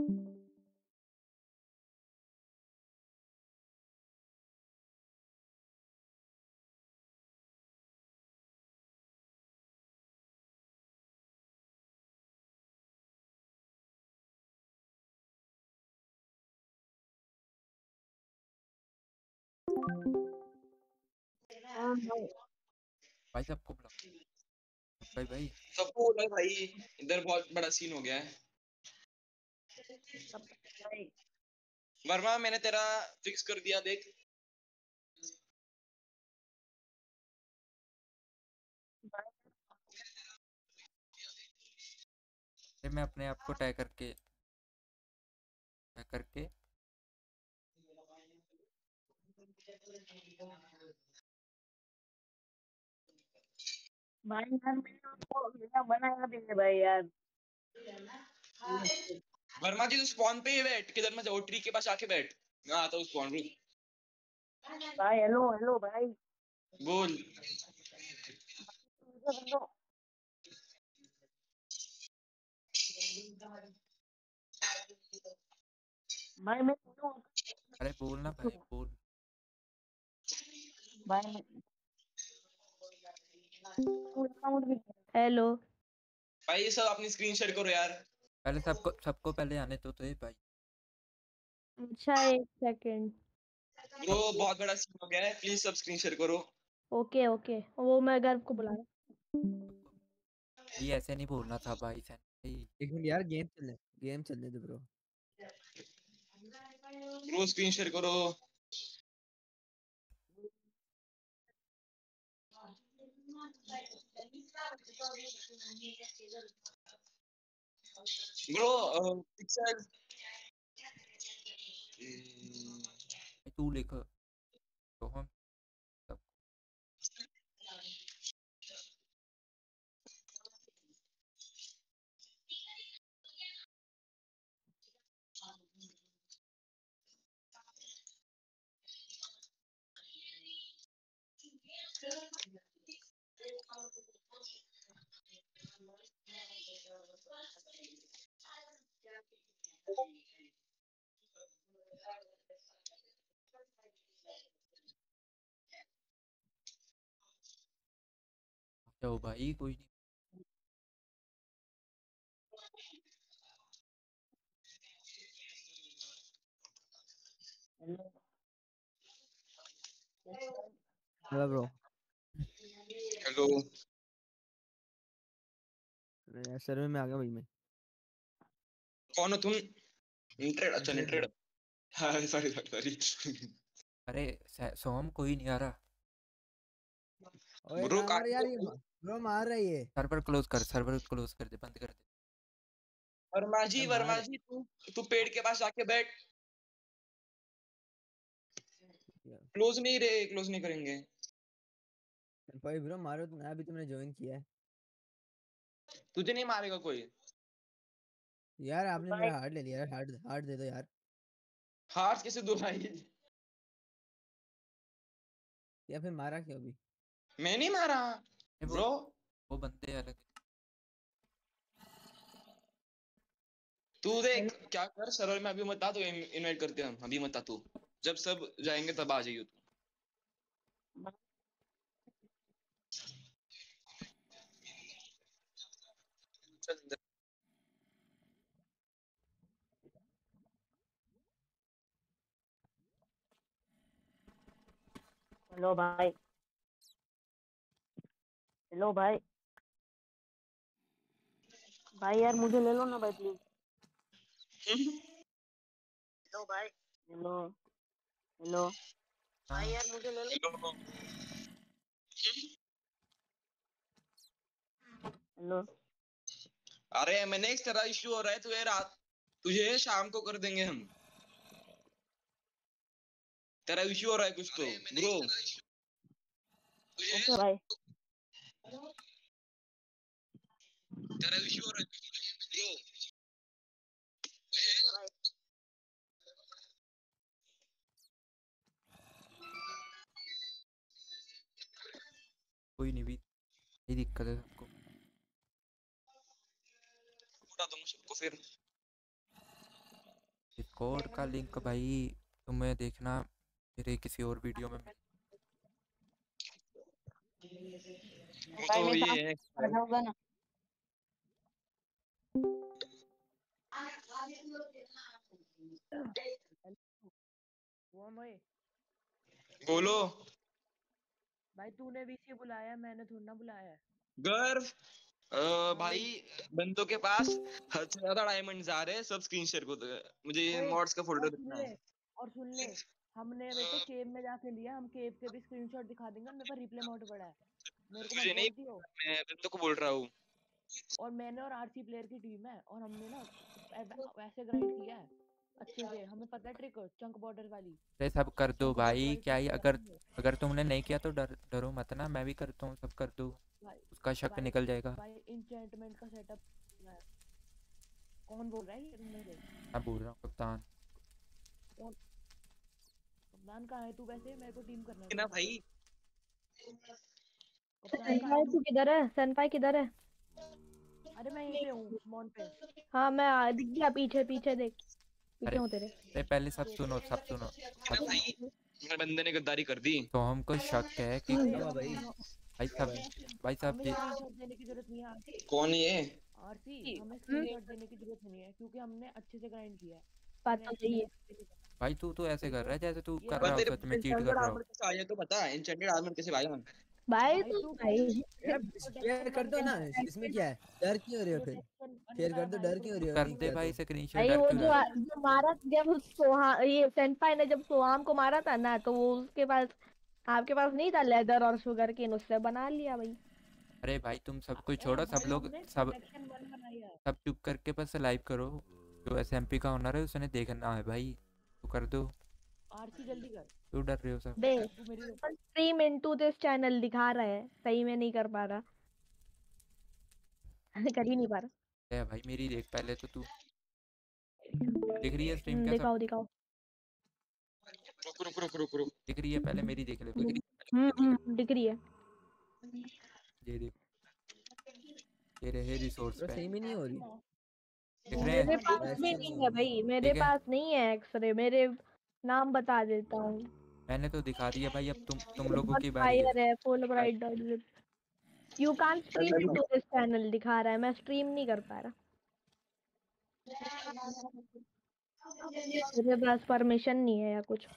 S6: हाँ भाई
S3: भाई सबको बुला भाई भाई
S1: सबको बोला भाई, इधर बहुत बड़ा सीन हो गया है।
S6: सब भाई
S1: वर्मा मैंने तेरा फिक्स कर दिया देख।
S3: फिर मैं अपने आप को टैग करके टैग करके
S6: भाई यार मैंने आपको मेरा बनाया भी है भाई यार।
S1: वर्मा जी तो स्पॉन पे ही बैठ, किधर में जाओ, ट्री के पास आके बैठ। मैं आता हूँ स्पॉन पे।
S6: भाई हेलो हेलो भाई
S1: बोल।
S6: मुझे कर दो। भाई मैं बोलूं
S3: अरे बोलना भाई बोल
S6: भाई मैं अकाउंट भी
S5: हेलो।
S1: भाई ये सब अपनी स्क्रीन शेयर करो यार।
S3: पहले सबको सबको पहले आने तो तो ये भाई
S5: अच्छा एक सेकंड।
S1: ब्रो बहुत बड़ा सीन हो गया है, प्लीज सब स्क्रीन शेयर करो।
S5: ओके ओके वो मैं गर्व को बुला रहा
S3: सबको ये ऐसे नहीं बोलना था भाई सैन भाई
S8: एक मिनट यार, गेम चलने गेम चलने दे ब्रो।
S1: ब्रो स्क्रीन शेयर करो। Bro pixel.
S3: भाई, तू लिख तो हम सब जाओ भाई कोई नहीं
S6: हेलो
S8: हेलो ब्रो।
S1: हेलो।
S8: यार सर्वे में आ गया भाई मैं।
S1: कौन हो तुम? इंट्रेड, अच्छा
S8: इंटरेड
S1: इंट्रेड।
S8: ब्रो।
S1: हाँ सॉरी सॉरी सॉरी।
S3: अरे सै- सोम कोई नहीं आ रहा
S8: ओए
S1: ब्रो
S8: काम कर
S1: काट
S8: यार, ये
S1: दो।
S8: ब्रो मार रहा है ये।
S3: सर्वर क्लोज कर सर्वर क्लोज कर दे बंद कर दे
S1: वर्मा जी,
S8: अरे
S1: वर्मा
S8: मार।
S1: जी तू तू पेड़ के पास जाके बैठ। क्लोज नहीं रहे, क्लोज नहीं करेंगे।
S8: भाई ब्रो मारो तो ना, अभी तुमने ज्वाइन किया है।
S1: तुझे नहीं मारेगा कोई।
S8: यार आपने
S6: भाई
S8: मेरा हार्ट ले लिया यार, हार्ट हार्ट दे दो यार।
S1: हार्ट कैसे दो भाई?
S8: या फिर मारा क्यों अभी?
S1: मैं नहीं मारा
S3: अरे वो
S1: ब्रो।
S3: वो बंदे अलग
S1: तू देख
S6: हेलो
S1: क्या कर, सर्वर में अभी मत आ, तो इनवाइट करते हैं हम, अभी मत आ तू। जब सब जाएंगे तब आ जाइयो तू। चल अंदर।
S6: हेलो भाई, हेलो भाई, भाई यार मुझे ले लो ना भाई प्लीज। हेलो भाई, हेलो हेलो भाई यार मुझे ले लो। हेलो
S1: अरे मैंने एक तरह इश्यू हो रहा है, तुझे रात तुझे शाम को कर देंगे हम। तेरा इश्यू हो रहा है कुछ तो ब्रो।
S6: ओके भाई,
S1: तेरा इश्यू हो रहा है ब्रो।
S3: कोई नहीं भी, यही दिक्कत है सबको।
S1: बता दूंगा सबको फिर।
S3: डिस्कॉर्ड का लिंक भाई तुम्हें देखना मेरे किसी और वीडियो में।
S1: वो तो ये है
S6: होगा ना।
S2: वो भाई
S1: बोलो।
S2: भाई तूने भी इसे बुलाया है, मैंने थोड़ा ना बुलाया है।
S1: गर्व अ, भाई बंदों के पास हद से ज्यादा डायमंड्स आ रहे हैं, सब स्क्रीन शेयर को दो। मुझे ये
S2: ओए,
S1: मॉड्स का
S2: और
S1: फोल्डर
S2: सुन
S1: दिखना
S2: ले
S1: है।
S2: और सुन ले हमने अभी तो केव में जाके लिया, हम केव के भी स्क्रीनशॉट दिखा देंगे, और मेरे पास रिप्ले मोड पड़ा है, मेरे को मत
S1: तुझे नहीं,
S2: बोल दियो।
S1: मैं बंदों को बोल रहा हूँ।
S2: और मैंने और आरसी प्लेयर की टीम है, और हमने ना ऐ- वैसे ग्राइंड किया है अच्छे से, हमें पता है ट्रिक चंक बॉर्डर वाली।
S3: अरे सब कर दो
S2: चंक बॉर्डर
S3: भाई,
S2: वाली
S3: क्या ही,
S2: ट्रिक
S3: अगर
S2: करेंगे
S3: अगर तुमने नहीं किया तो डर डरो मत ना, मैं भी करता हूँ, सब कर दो,
S2: भाई।
S3: उसका शक
S2: भाई
S3: निकल जाएगा।
S2: भाई इंचेंटमेंट का सेटअप है। कौन बोल रहा है ये तुम मेरे?
S3: मैं बोल रहा हूँ कप्तान।
S2: कौन? कप्तान कहाँ है तू? वैसे मेरे को टीम करना है
S1: ना
S2: तुझसे।
S1: भाई
S2: कप्तान कहाँ
S5: सनफाई
S2: है
S5: तू
S2: तू?
S5: किधर है? सनफाई किधर है?
S2: अरे मैं यहीं पे हूँ स्पॉन पे।
S5: हाँ मैं आ- दिख गया, पीछे पीछे देख, पीछे
S3: अरे
S5: हूँ तेरे।
S3: अरे पहले सब सुनो, सब सुनो, सब सुनो।
S1: मेरे बंदे ने गद्दारी कर दी।
S3: तो हमको शक है कि
S2: अरे
S8: क्या हुआ भाई?
S2: हम-
S3: भाई
S8: क्या
S3: सब,
S8: भाई?
S3: भाई सब
S2: हमें
S3: ये
S2: स्क्रीनशॉट देने की जरूरत नहीं है आरसी।
S1: कौन ये?
S2: आरसी हमें
S5: हम्म,
S2: स्क्रीनशॉट देने की जरूरत नहीं है, क्योंकि हमने अच्छे से ग्राइंड किया है।
S5: बात
S2: हमने
S5: तो
S2: ऐसे
S5: सही है।
S2: नहीं करा।
S3: भाई तू तो ऐसे कर रहा है जैसे तू
S2: ये
S3: कर
S2: रहा।
S3: रहा
S1: पर
S3: हो,
S1: तेरे
S3: सच में चीट
S1: इंचेंटेड
S3: कर रहा हो।
S1: आर्मर कैसे आया तो बता। इंचेंटेड आर्मर कैसे आया?
S5: भाई
S2: भाई
S5: तू
S2: तू
S5: भाई
S8: यार शेयर कर दो ना, इसमें क्या है? डर क्यों हो रही हो फिर? शेयर कर दो, डर क्यों हो रही हो?
S3: कर
S8: नहीं
S3: दे
S8: किया
S3: भाई
S8: तो
S3: स्क्रीनशॉट,
S5: भाई
S3: डर
S5: वो
S3: क्यों
S5: जो
S3: रहा है?
S5: जो मारा जब सोहा ये सेंपाई ने जब सोहाम को मारा था ना, तो वो उसके पास, आपके पास नहीं था लेदर और शुगर केन, उससे बना लिया भाई।
S3: अरे भाई तुम सब कुछ
S2: ए
S3: छोड़ो, सब
S2: भाई
S3: लोग
S2: हमने
S3: सब
S2: सेक्शन वन बनाई है।
S3: सब चुप करके बस लाइव करो। जो एसएमपी का ओनर है उसने देखना है भाई, तो कर दो।
S2: आरसी जल्दी कर।
S3: क्यों डर रहे हो सब?
S5: बे
S2: तू मेरी
S5: स्ट्रीम इनटू दिस चैनल दिखा रहा है, सही में नहीं कर पा रहा। कर ही नहीं पा रहा।
S3: है भाई मेरी देख पहले तो तू, दिख रही है स्ट्रीम
S5: हम्म,
S3: क्या सब?
S5: दिखाओ दिखाओ।
S1: रुक रुक रुक रुक रुक।
S3: दिख रही है, पहले मेरी देख ले भाई।
S5: हम्म हम्म, दिख रही है।
S3: ये देख, ये रहे रिसोर्स
S8: ब्रो
S3: पे,
S8: सेम ही नहीं हो रही।
S3: दिख रहे
S5: मेरे
S3: हैं?
S5: पास
S8: वैसे
S5: भी
S8: ही नहीं
S5: नहीं
S8: हो
S5: है
S8: रही।
S5: भाई, मेरे
S3: ठीक है,
S5: पास नहीं है एक्सरे। मेरे नाम बता देता हूँ।
S3: मैंने तो दिखा दिया भाई, अब तुम तुम लोगों की बारी है।
S5: फायर है, full bright dot. You can't stream into this channel दिखा रहा है, मैं स्ट्रीम नहीं कर पा रहा। मेरे पास परमिशन नहीं है या कुछ।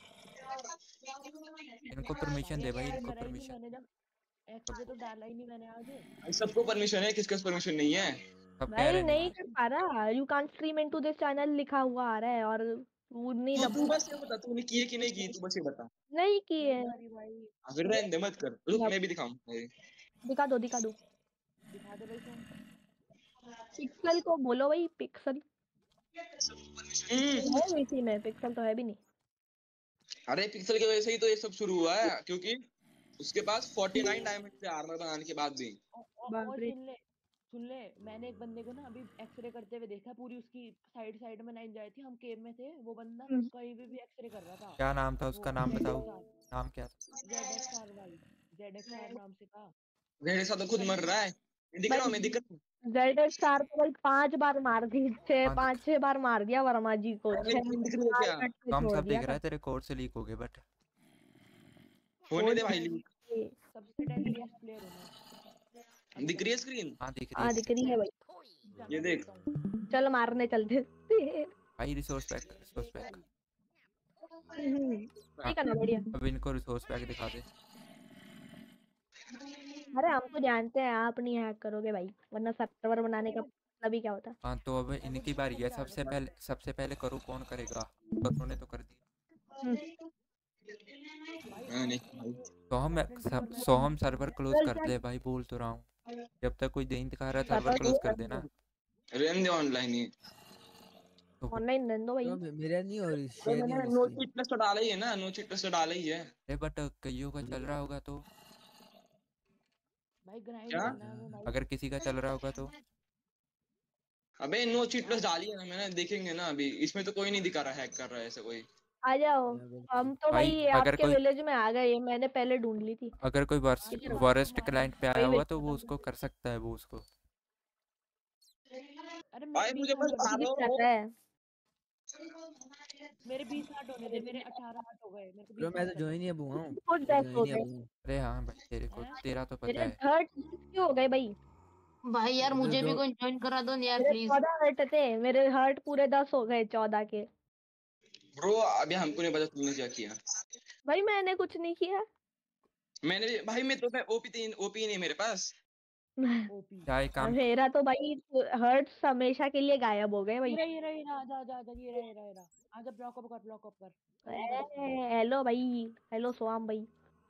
S3: इनको परमिशन दे भाई,
S2: ये
S3: इनको
S2: मराई थी
S3: परमिशन।
S2: मैंने जब एक्सरे तो डाला ही नहीं मैंने आज।
S1: भाई सबको परमिशन है, किसका परमिशन नहीं है?
S3: सब कह
S5: भाई
S3: रहे
S5: नहीं
S3: नहीं।
S5: कर पा रहा। You can't stream into this channel लिखा हुआ आ रहा है, और वो नहीं
S1: तू
S5: दब
S1: तू बस ये बता, तूने की है कि नहीं की? तू बस ये बता।
S5: नहीं किए।
S2: नहीं करी भाई।
S1: अगर रहने दे, मत कर। रुक मैं भी दिखाऊं।
S5: दिखा दो दिखा दो।
S2: दिखा दे भाई फोन।
S5: पिक्सल को बोलो भाई, पिक्सल
S1: हम्म,
S5: है इसी में, पिक्सल तो है भी नहीं।
S1: अरे पिक्सल की वजह से ही तो ये सब शुरू हुआ है, क्योंकि उसके पास उनचास डायमंड से आर्मर बनाने के बाद भी।
S2: और, और,
S5: बाप
S2: और
S5: रे।
S2: सुन ले सुन ले मैंने एक बंदे को ना अभी एक्सरे करते हुए देखा, पूरी उसकी साइड साइड में लाइन जाई थी, हम केव में थे, वो बंदा
S5: हम्म,
S2: कहीं भी भी एक्सरे कर रहा था।
S3: क्या नाम था उसका?
S2: वो
S3: नाम
S2: जेड
S3: बताओ,
S2: एक्स आर
S3: नाम क्या था?
S2: Z X R Y Z X R नाम से था।
S1: मेरे साथ तो खुद मर
S2: बंदा
S1: रहा है। मैं दिख रहा हूँ, मैं
S5: भाई
S1: दिख रहा हूँ।
S5: जेड स्टार को भाई पांच बार मार दी, छह
S3: हाँ दिख,
S5: पांच छह बार मार दिया वर्मा जी को,
S1: अरे
S5: छह
S1: मेरी टीम दिख रही है
S5: मार
S1: क्या?
S5: कट के
S3: कम
S5: छोड़
S3: सब
S5: दिया
S3: दिख रहा
S5: था।
S3: है, तेरे कोड से लीक हो गए बट।
S1: होने
S5: कोड
S1: दे भाई
S2: डेली
S1: लीक।
S5: से-
S2: सबसे डेलीएस्ट प्लेयर हूँ मैं अभी
S1: दिख
S2: तक।
S1: रही है स्क्रीन?
S3: हाँ दिख रही
S5: हाँ
S3: है।
S5: दिख रही है भाई।
S2: जा,
S1: ये
S2: मैं
S1: देख।
S2: देखता हूँ।
S5: चल मारने चलते।
S3: भाई रिसोर्स पैक, रिसोर्स पैक।
S5: हम्म, नहीं करना बढ़िया।
S3: अब इनको रिसोर्स पैक दिखा दे।
S5: अरे हम तो जानते हैं आप नहीं हैक करोगे भाई, वरना सर्वर बनाने का मतलब ही क्या होता।
S3: हाँ तो अब इनकी बारी है। सबसे पहले सबसे पहले करो, कौन करेगा? करो ने तो कर दिया।
S5: हम्म,
S1: हाँ, नहीं भाई।
S3: तो हम सब सो हम सर्वर क्लोज कर दे भाई, बोल तो रहा हूँ। जब तक कोई नहीं दिखा रहा सर्वर
S5: सर्वर
S3: क्लोज कर देना।
S1: रहने दे ऑनलाइन ही।
S3: तो
S5: ऑनलाइन रहने दो भाई।
S8: तो मे- मेरा नहीं हो रही,
S1: तो
S8: शेयर नहीं हो
S1: मैंने
S8: रही
S1: नो
S8: स्क्रीन।
S1: चीट प्लस तो डाला ही है ना, नो चीट प्लस तो डाला ही है।
S3: अरे बट कईयों का चल रहा होगा तो,
S2: भाई ग्राइंड
S1: क्या?
S2: करना है हमें भाई।
S3: अगर किसी का चल रहा होगा तो
S1: अबे नो चीट प्लस डाली है ना मैंने, देखेंगे ना अभी। इसमें तो कोई नहीं दिखा रहा हैक कर रहा है ऐसा कोई।
S5: आ जाओ,
S8: हाँ, बिल्कुल।
S5: हम तो
S3: भाई
S5: भाई
S3: अगर
S5: आपके
S3: कोई
S5: विलेज में आ गए, मैंने पहले ढूंढ ली थी।
S3: अगर कोई वर्स्ट
S2: आगे
S3: वॉरेस्ट
S2: हमारा
S3: क्लाइंट पे आया
S5: वही
S3: होगा
S5: वही
S3: तो वो उसको कर सकता है, वो उसको।
S2: अरे मेरे
S1: भाई
S2: बीस
S1: मुझे
S2: हार्ट
S1: बस
S2: होने
S1: बता
S2: दे।
S5: डिलीट
S1: दो
S5: कर रहा है।
S2: मेरे बीस हार्ट होने दे, मेरे अठारह हार्ट हो गए, मेरे को
S8: ब्रो
S2: बीस
S8: मैं
S2: हार्ट
S8: तो
S2: करने
S8: ज्वाइन ही
S2: दे।
S8: अब हुआ हूँ,
S5: खुद
S8: मैं
S5: डेथ
S8: ज्वाइन
S5: हो
S8: ही
S5: गए।
S8: अब हुआ हूँ।
S3: अरे हाँ भाई, तेरे को
S2: हैं?
S3: तेरा तो पता
S5: मेरे
S3: है।
S5: हर्ट क्यों हो गए भाई?
S6: भाई यार
S8: तो
S6: मुझे भी
S8: दो
S6: कोई ज्वाइन करा दो यार
S5: मेरे
S6: प्लीज।
S5: चौदह हर्ट थे, मेरे हर्ट पूरे दस हो गए चौदह के।
S1: ब्रो अभी हमको नहीं पता तुमने क्या किया।
S5: भाई मैंने कुछ नहीं किया।
S1: मैंने भी- भाई मैं तो मैं ओपी तीन ओपी नहीं मेरे पास।
S2: ओपी।
S3: क्या एक काम
S5: मेरा तो भाई हर्ट हमेशा के लिए गायब हो गए भाई।
S2: ये रहा ये रहा ये रहा, आजा आजा आजा, ये रहा ये रहा ये रहा। आजा ब्लॉक अप कर, ब्लॉक अप कर। जल्दी कर।
S5: ए, हेलो भाई, हेलो सोआम भाई।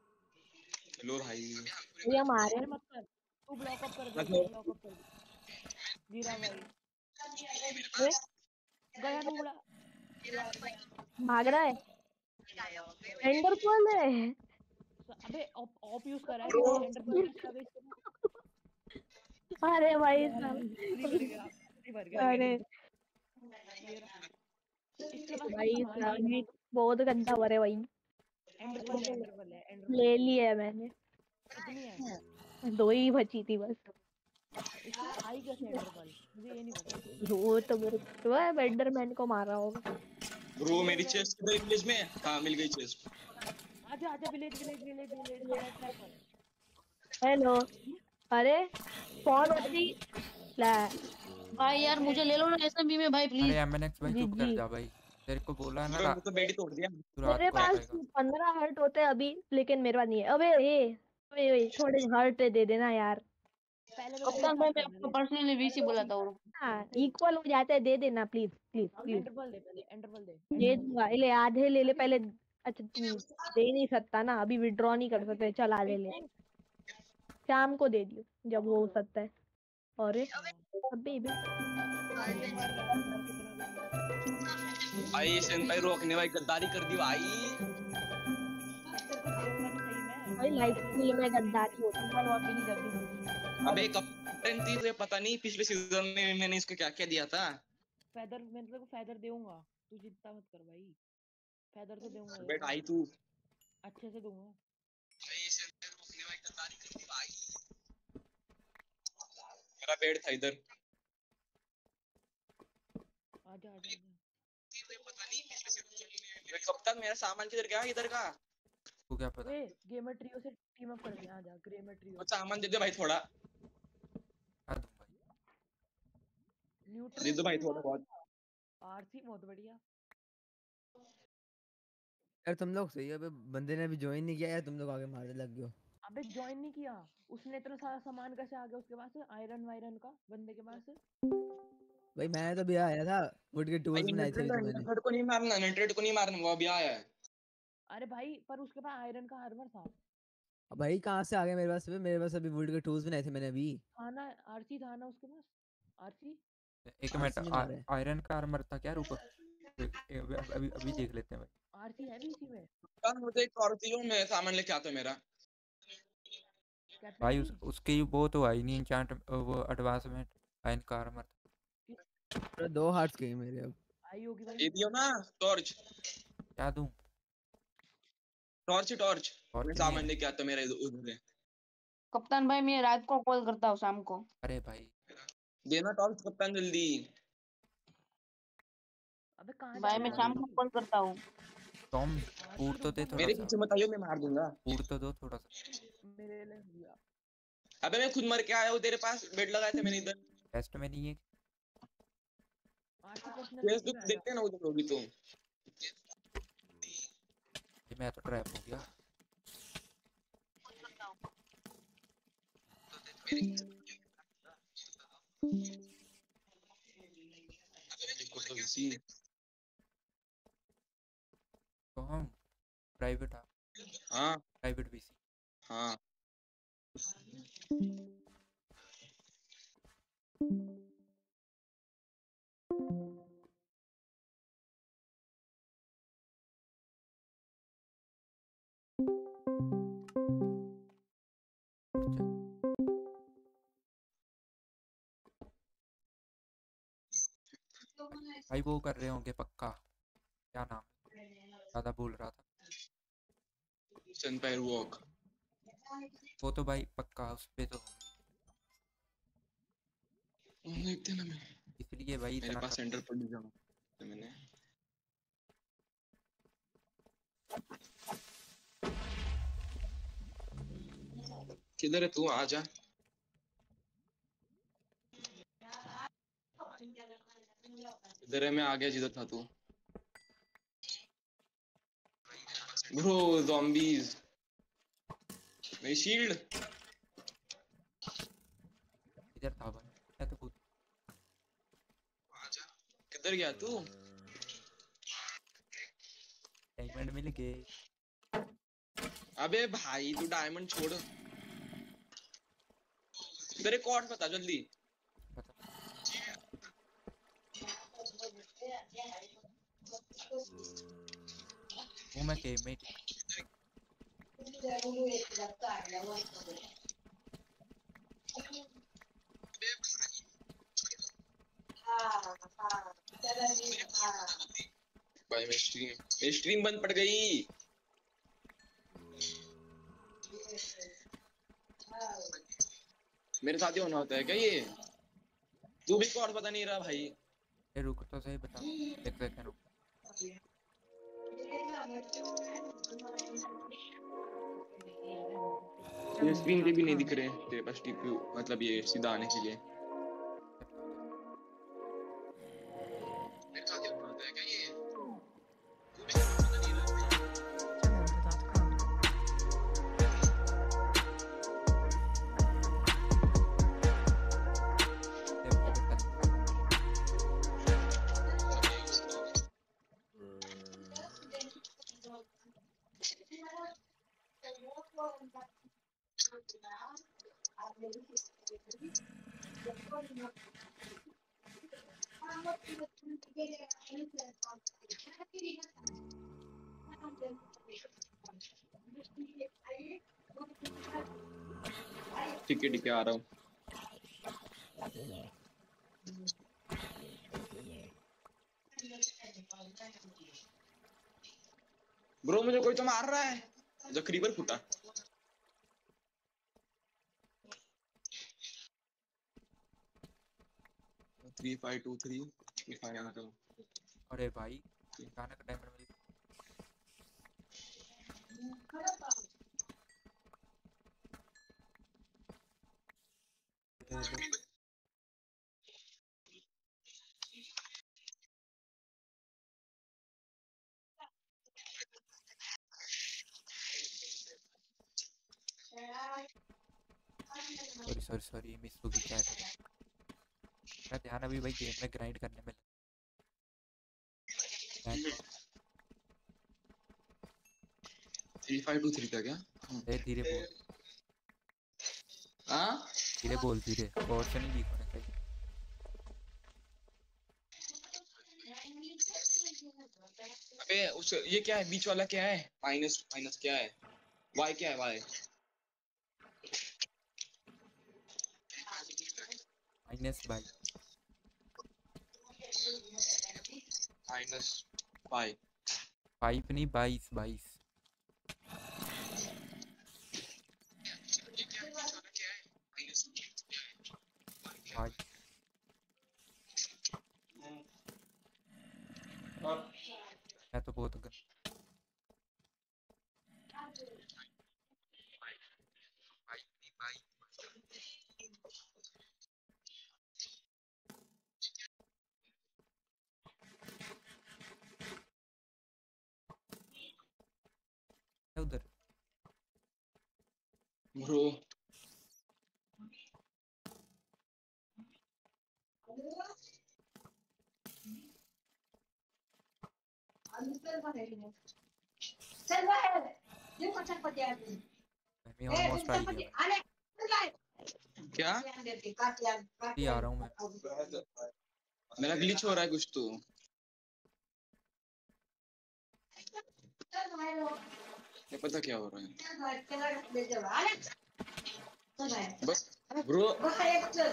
S1: लो भाई।
S5: ये हमारे
S2: अरे मत कर, तू ब्लॉक अप कर दे, तू
S1: मतलब
S2: ब्लॉक अप कर दे। गिरा भाई,
S5: ए,
S2: गया नूबड़ा।
S5: भाग रहा है, एंडर पर्ल है।
S2: अबे ऑप ऑप यूज कर रहा है, इसने एंडर पर्ल कैसे आ गई इसके पास?
S5: अरे भाई
S2: ये
S5: साहब,
S2: पूरी भर गया, पूरी भर गया।
S5: अरे
S2: ये रहा। इसके पास कुछ
S5: भाई
S2: सामान
S5: साहब
S2: नहीं
S5: ये
S2: है।
S5: बहुत गंदा हो रहा है भाई।
S2: एंडर पर्ल है, एंडर पर्ल है, एंडर पर्ल
S5: ले
S2: है।
S5: लिया है मैंने,
S2: कितनी है?
S5: दो ही बची थी बस।
S2: इसमें आई कैसे एंडर पर्ल, मुझे ये नहीं पता।
S5: वो तो मेरे वो वेंडरमैन को मारा होगा।
S1: ब्रो मेरी चेस्ट किधर विलेज में? हाँ मिल गई चेस्ट।
S2: आजा आजा, विलेज विलेज विलेज विलेज मेरा ट्रैप कर।
S5: हेलो, अरे कौन होती ला?
S6: भाई यार मुझे ले लो ना एस एम बी में भाई
S3: अरे
S6: प्लीज।
S3: एमएनएक्स भाई
S5: जी
S3: चुप कर
S5: जी,
S3: जा भाई। तेरे को बोला ना
S1: ब्रो
S3: रा,
S1: मैं तो बेटी तोड़ दिया।
S3: तू रात
S5: मेरे
S3: को आ
S5: पास
S3: पाएगा।
S5: पंद्रह हर्ट होते हैं अभी, लेकिन मेरे पास नहीं है। अबे ये ओए ओए थोड़े हर्ट दे देना यार।
S2: पहले मेरे को बीस
S6: कप्तान भाई
S2: हार्ट
S6: मैं
S2: करने
S6: आपको
S2: दे।
S6: पर्सनली वीसी बुलाता हूँ।
S5: हाँ इक्वल हो जाते हैं, दे देना please please please.
S2: Ender pearl दे, पहले एंडर पर्ल दे,
S5: दे
S2: एंडर पर्ल
S5: दूंगा, ले आधे ले ले पहले। अच्छा तू दे ही नहीं सकता ना, अभी विड्रॉ नहीं कर सकते, चल आधे ले।
S2: दे।
S5: शाम को दे दियो जब वो हो सकता है। और अबे बे
S2: ये मर रहा है, मर कितना भी नहीं।
S1: भाई सेंपाई रोकने भाई गद्दारी कर दी भाई।
S2: तेरे को देखा नहीं सही में।
S5: भाई लाइफ स्किल में गद्दारी होती है।
S2: फुटबॉल वापस नहीं करती।
S1: अबे कैप्टन थी तुझे पता नहीं पिछले सीजन में मैंने इसको क्या क्या दिया था।
S2: फेदर, मैं तेरे को फेदर दूंगा, तू चिंता मत कर भाई। फेदर तो दूंगा तेरे
S1: अबे
S2: को,
S1: भाई तू
S2: अच्छे से दूंगा।
S1: भाई सेंपाई रोकने भाई गद्दारी कर दी भाई। मेरा बेड था इधर।
S2: आजा आजा आजा।
S1: तुझे पता नहीं पिछले सीजन में कप्तान मेरा सामान किधर गया इधर का?
S3: तू क्या पता।
S2: ए गेमर ट्रियो से टीम अप कर दे, आजा गेमर ट्रियो।
S1: वो सामान दे दे भाई थोड़ा।
S3: आ दूं भाई।
S1: दे
S2: न्यूट्रल
S1: दो भाई थोड़ा बहुत।
S2: आरसी बहुत बढ़िया।
S8: यार तुम लोग सही है, अबे बंदे ने अभी ज्वाइन नहीं किया यार, तुम लोग आगे मारने लग गए हो।
S2: अबे ज्वाइन नहीं किया उसने, इतना सारा सामान कैसे आ गया उसके पास? आयरन वायरन का बंदे के पास।
S8: भाई मैं तो भी आया था, वुड के
S1: भाई
S8: टूल्स बनाए थे
S1: नेट्रेड
S8: अभी तो मैंने।
S1: नेट्रेड को नहीं मारना, नेट्रेड को नहीं मारना, वो अभी आया है।
S2: अरे भाई पर उसके पास आयरन का आर्मर था।
S8: अब भाई कहाँ से आ गए मेरे पास? अबे मेरे पास अभी वुड के टूल्स बनाए थे मैंने अभी।
S2: था ना, आरसी था ना उसके पास, आरसी।
S3: एक मिनट,
S8: आरसी नहीं मारा है।
S3: आयरन का आर्मर था क्या? रुको एक- ए- अभी अभी अभी देख लेते हैं भाई।
S2: आरसी है भी इसी में।
S1: कल मुझे एक और दियो, मैं सामान लेके आता हूं मेरा।
S2: कैप्टन
S3: भाई
S2: जी
S3: उस, उसकी वो तो आई नहीं इंचांट, वो एडवांसमेंट आयरन का आर्मर।
S8: अरे दो हार्ट्स गए मेरे अब।
S2: आई होगी
S1: ये
S2: भाई।
S1: दियो ना टॉर्च।
S3: क्या दूं?
S1: टॉर्च टॉर्च
S3: और
S1: मैं
S3: नहीं
S1: सामान
S3: है।
S1: लेके आता हूं मेरा इधर उधर है।
S6: कप्तान भाई मैं रात को कॉल करता हूँ शाम को।
S3: अरे भाई
S1: देना टॉर्च कप्तान जल्दी।
S2: अबे कहाँ जा
S6: भाई
S2: रहा
S6: मैं
S2: है
S6: शाम को
S2: आरसी?
S6: कॉल करता हूँ।
S3: टॉम
S2: आरसी
S3: फूड तो
S2: रुक
S3: दे
S2: जा,
S3: थोड़ा
S1: मेरे
S3: सा।
S1: पीछे मत आइयो, मैं मार दूंगा।
S3: फूड तो दो थोड़ा सा।
S2: मेरे लिए भैया।
S1: अबे मैं खुद मर के आया हूँ, तेरे पास बेड लगाए थे मैंने इधर।
S3: टेस्ट में नहीं है।
S2: आरसी पर्सनल
S1: फेस
S2: लेके
S1: तो
S2: आ जा।
S1: देखते ना उधर होगी तो।
S3: भाई मैं तो ट्रैप हो गया।
S1: कुछ तो इसी
S3: तो हम प्राइवेट
S1: हाँ
S3: प्राइवेट पीसी।
S1: हाँ
S3: भाई वो कर रहे होंगे पक्का, क्या नाम ज्यादा बोल रहा था।
S1: Sunfire walk.
S3: वो तो भाई पक्का उस पे तो
S1: देखते ना मैं
S3: इसलिए भाई
S1: मेरे
S3: इतना
S1: पास
S3: कर...
S1: सेंटर पर नहीं जाऊँ तो मैंने किधर है तू आजा। इधर है मैं आ गया जिधर था तू। ब्रो ज़ॉम्बीज मेरी शील्ड
S3: इधर था भाई मैं तो खुद
S1: किधर गया तू।
S3: डायमंड मिल गए।
S1: अबे भाई तू डायमंड छोड़ तेरे कॉर्ड बता जल्दी।
S3: बता वो मैं गेम में ही-
S1: भाई मेरी स्ट्रीम मेरी स्ट्रीम बंद पड़ गई। मेरे साथ ही होना होता है क्या ये। तू भी कॉर्ड पता नहीं रहा भाई।
S3: ए, रुक तो सही बता एक सेकंड रुक।
S1: तेरे स्क्रीन पे भी नहीं दिख रहे तेरे पास टीपीयू मतलब ये सीधा आने के लिए। मेरे साथ ही होना होता है क्या ये। तू भी कॉर्ड पता नहीं रहा भाई।
S4: Jamendo dot com.
S3: ए, वो बता-
S1: ठीक है ठीक है आ रहा हूँ। ब्रो मुझे कोई तो मार रहा है। जखरी पर फूटा। Three five two three five.
S3: अरे भाई अचानक डायमंड मिल गया। ले लो। सॉरी सॉरी सॉरी मिस हो गई चैट। मेरा ध्यान अभी भाई गेम में ग्राइंड करने में लगा।
S1: थ्री फाइव टू थ्री का क्या।
S3: ए, धीरे बोल
S1: हाँ
S3: धीरे बोल धीरे और से नहीं लीक होने चाहिए।
S1: अबे उस ये क्या है बीच वाला क्या है। माइनस माइनस क्या है। वाई क्या है वाई।
S3: माइनस भाई
S1: माइनस फाइव।
S3: फाइव नहीं बाईस बाईस। भाई मैं तो बहुत गंदा
S1: ब्रो
S7: चल बाहेर देऊ का चपाती आणून?
S3: मैं भी ऑलमोस्ट आ ही
S7: चपाती
S3: गया
S7: आले चल
S1: क्या
S7: काट यार
S3: भाई, आ रहा हूँ मैं।
S1: मेरा ग्लिच हो रहा है कुछ तो।
S7: चल बाहेर
S1: क्या पता क्या हो रहा है।
S7: चल बाहेर चला ले जाऊ आले चल बाहेर
S1: बस ब्रो
S7: बाहेर चल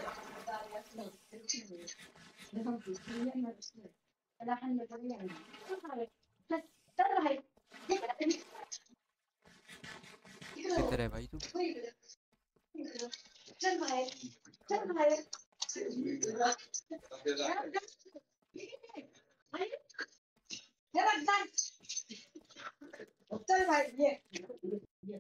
S7: त्याला हाणलं तरी नाही. चल बाहेर चल चल बाहेर इकडे
S3: किधर है भाई तू?
S7: चल बाहेर चल बाहेर चल बाहेर ये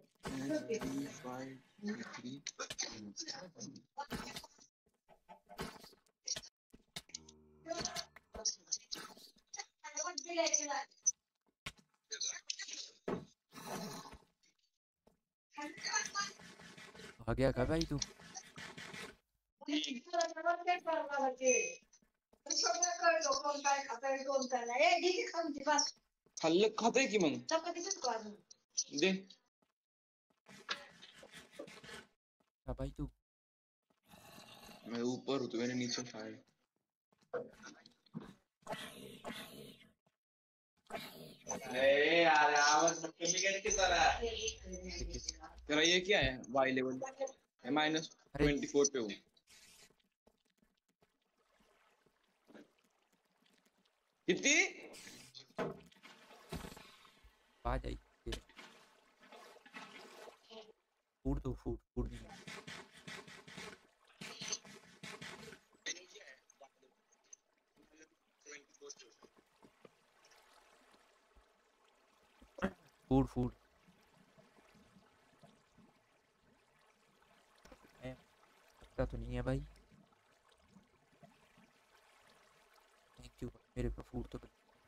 S3: आ गया क्या भाई तू?
S1: खाल्लं खातोय की मग दे
S3: क्या भाई तू?
S1: मैं ऊपर हूँ तो मैंने नीचे उठाया। यार आवाज तेरा ये क्या है Y level minus twenty four पे हूँ। कितनी
S3: आ जाई फूड तो फूड फूड नहीं फूड फूड पता तो नहीं है भाई। थैंक यू मेरे पे फूड तो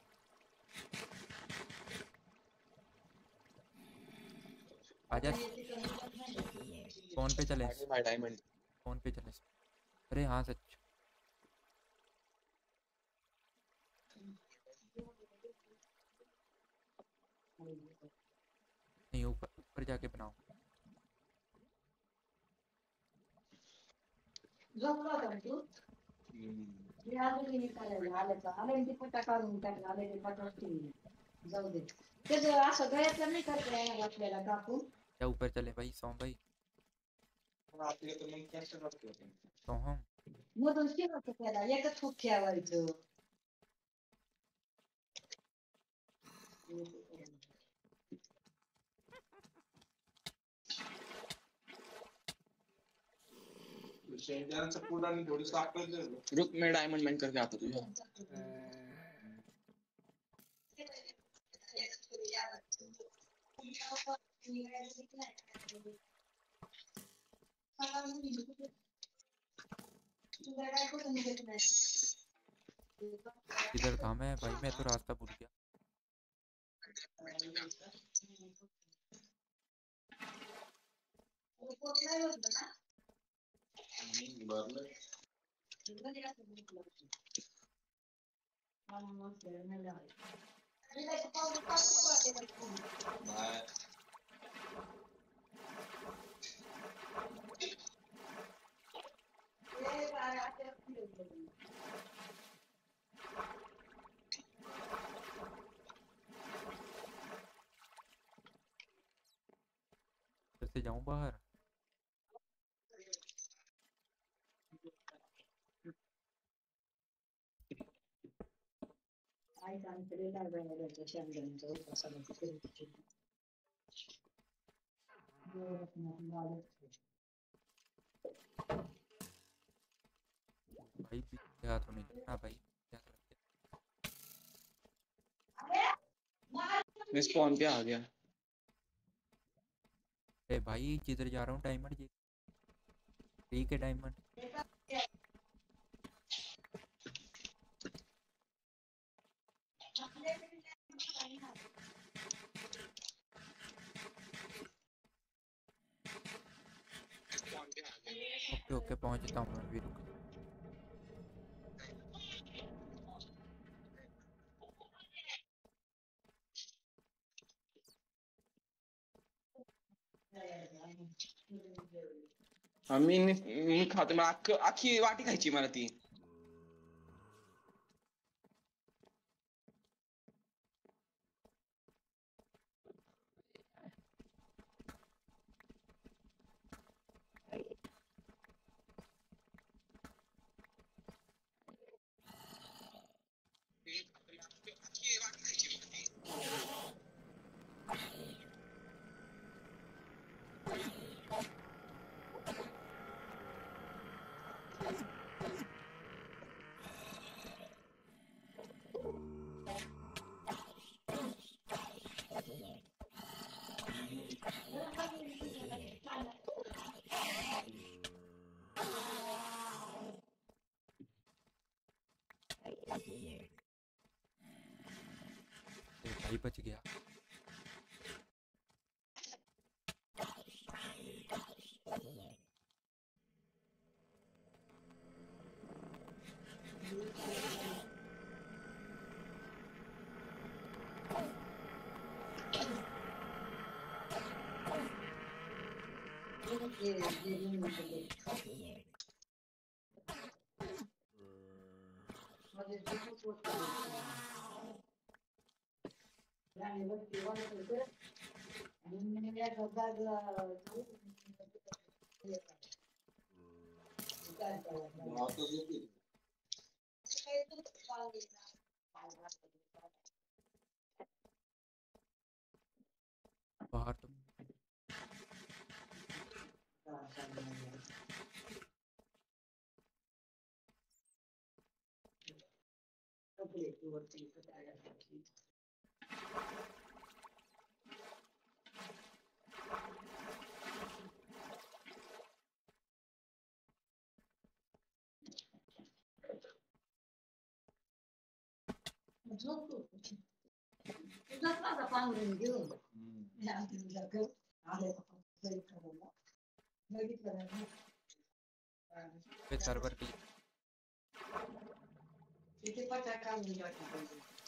S3: आजा फोन पे चले
S1: डायमंड
S3: फोन पे चले। अरे हाँ सच नहीं ऊपर ऊपर जाके बनाओ।
S7: झोपला होता तू मी अजून निघालेला आले तर आले ते पटा काढून टाकला आले ते पटा जाऊ दे त्याचं असं गळ्यातलं नाही करता येणार आपल्याला कापून
S3: क्या ऊपर चले भाई सोम भाई तो हम
S7: मधून शिरायचं त्याला एकच खूप ठेवायचं
S1: रुक मैं डायमंड माइन करके आता तुझे।
S3: इधर था मैं भाई मैं तो रास्ता भूल गया। कैसे जाऊं बाहर? भाई क्या तो नहीं ना भाई क्या करते?
S1: मैं स्पॉन पे आ गया।
S3: अरे भाई जिधर जा रहा हूँ डायमंड जी ठीक है डायमंड ओके पहुंचता हूँ मैं भी, रुक।
S1: हा, मी मी खातो, मला अख्ख अख्खी वाटी खायची मला ती.
S3: ए भाई बच गया। बाहर तो
S7: तुझाच माझा पांघरून घेऊन आले बघितलं नाही.
S3: पे सर्वर के
S7: किती पटा काढून टाकली.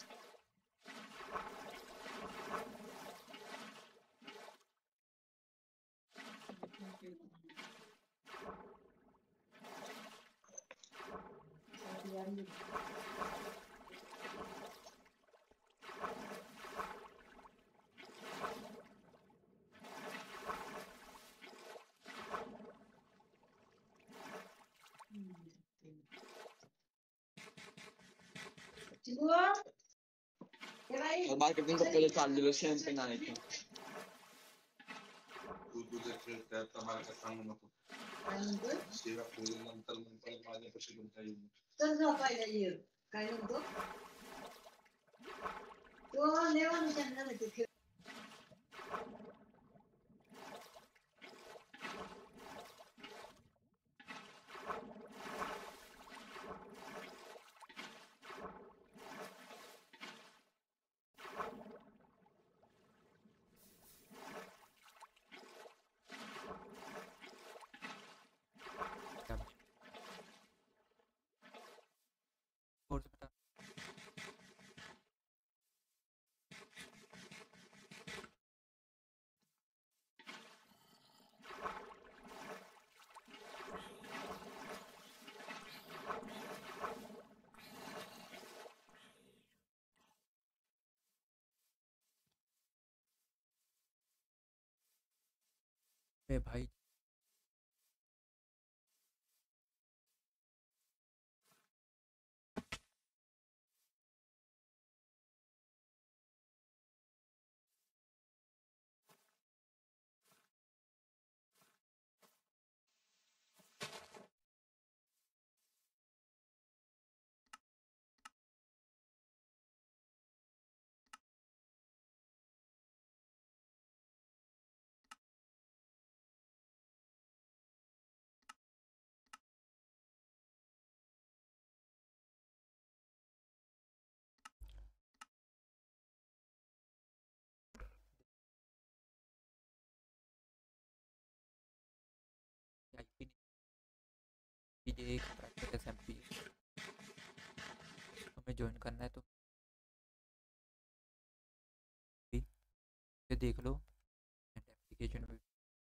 S1: मार्केटिंग पहिले चाललेलं शॅम्पेन आणायचं.
S4: तू तुझे खेळ त्यात मला काय सांगू नको. सेवा केली नंतर नंतर माझ्यापाशी पण काही
S7: तर झोपायला ये काय म्हणतो तो नेवान त्यांना ते
S3: और से बता। ए भाई एक प्रैक्टिस एम पी तुम्हें ज्वाइन करना है तो भी ये देख लो एप्लीकेशन में।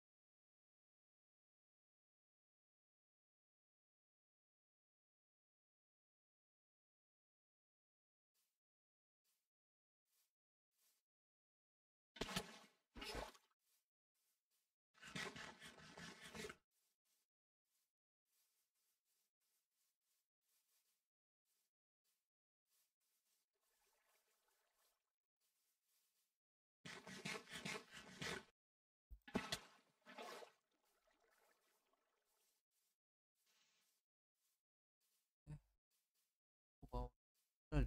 S3: वाओ, चल।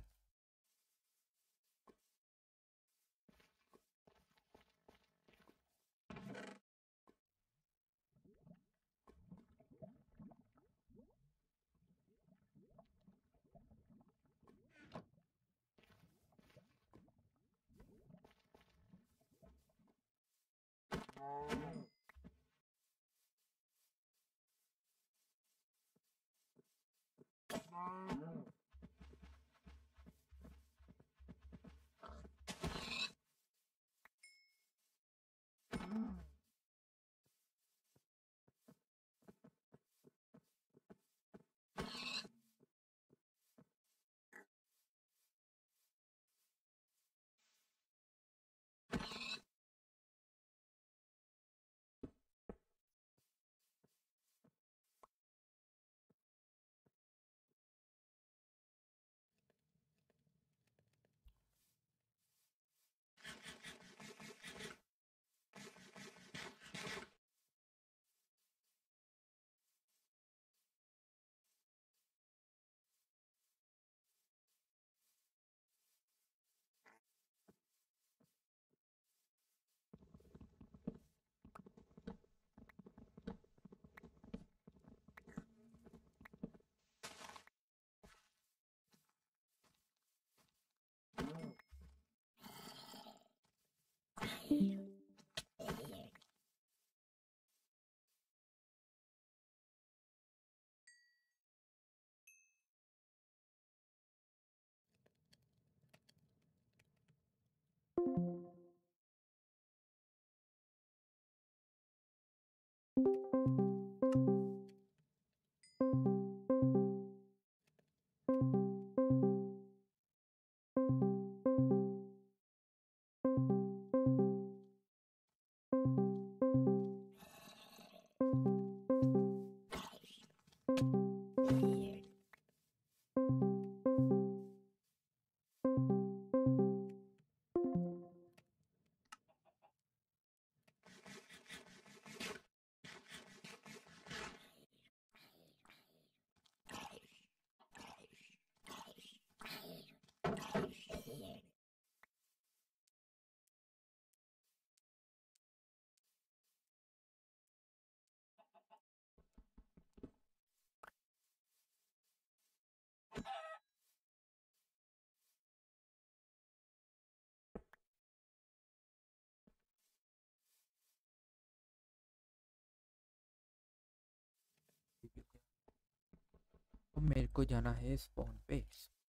S3: तो मेरे को जाना है स्पॉन पे।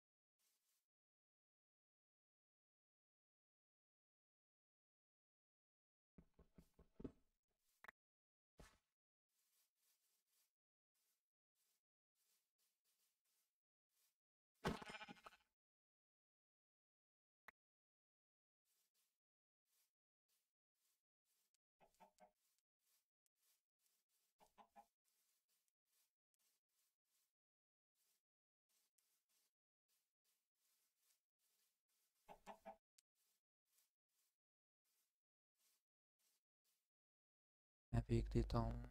S3: मैं फेंक देता हूँ।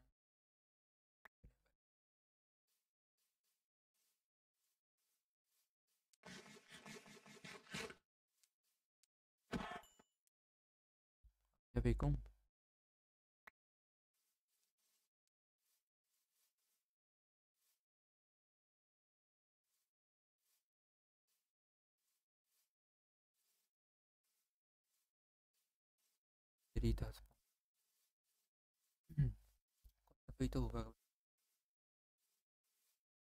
S3: क्या फेंकूं? तेरी था कोई तो होगा।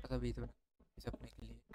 S3: छोटा सा बेस बना इस अपने के लिए।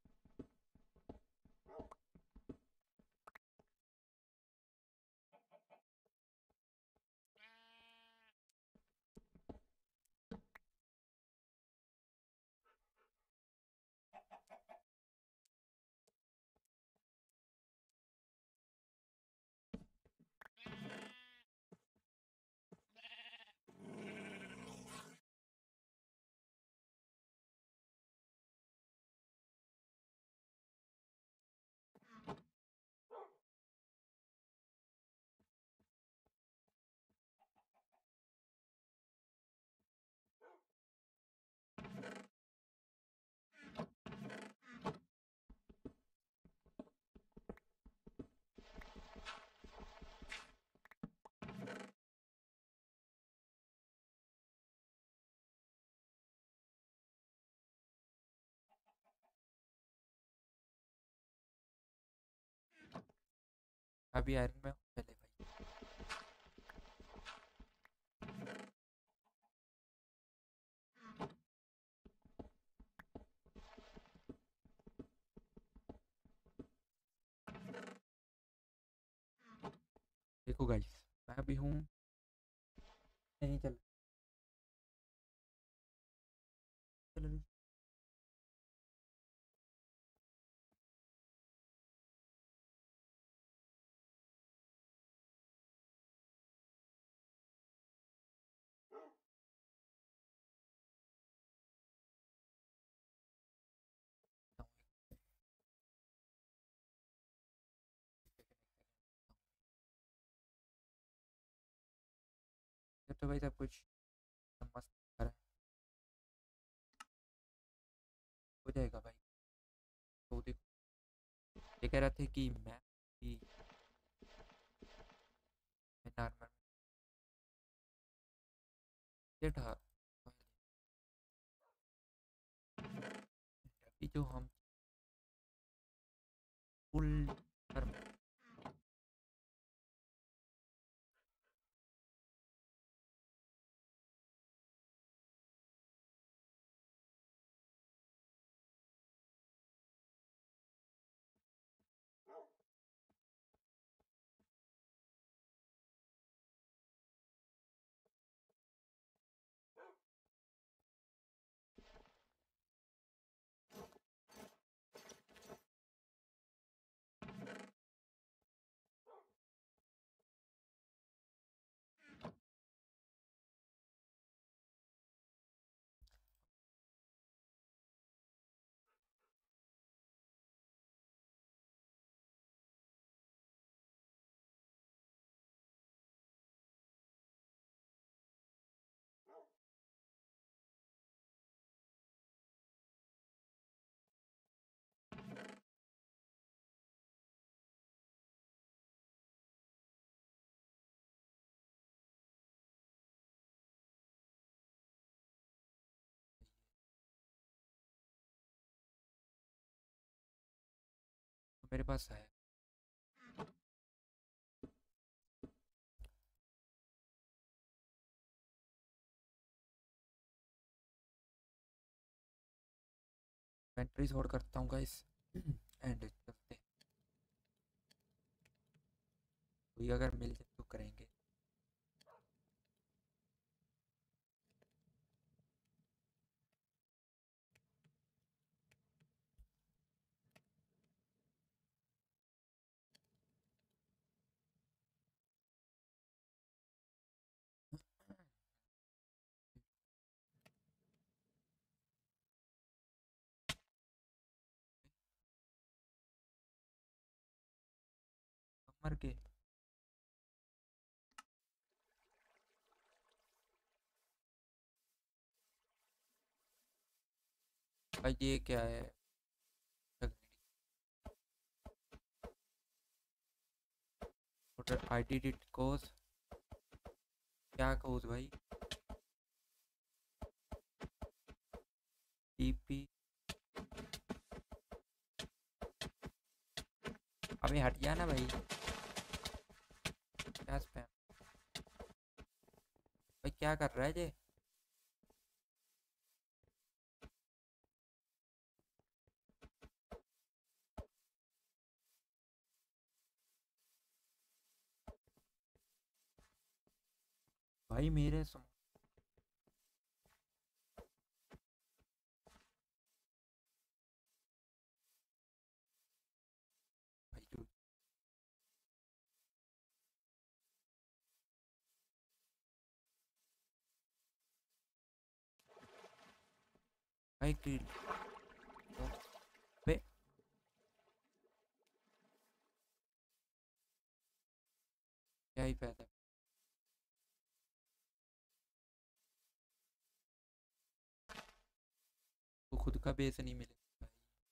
S3: अभी आयरन में हूँ, चले भाई। देखो गाइस मैं अभी हूँ नहीं चल चल अभी। ये तो भाई सब कुछ सब मस्त कर हो जाएगा भाई। तो देखो ये कह रहे थे कि मैं भी मैं नॉर्मल ये था अभी जो हम फुल मेरे पास है। इन्वेंटरी सॉर्ट करता हूँ गाइस एंड चलते कोई अगर मिल जाए तो करेंगे। मर के भाई ये क्या है आई डी डिट कोस क्या कोस भाई टीपी अबे हट गया ना भाई क्या स्पैम भाई क्या कर रहा है ये भाई मेरे सम... भाई जो भाई की बे क्या ही फायदा। वो खुद का बेस नहीं मिले भाई।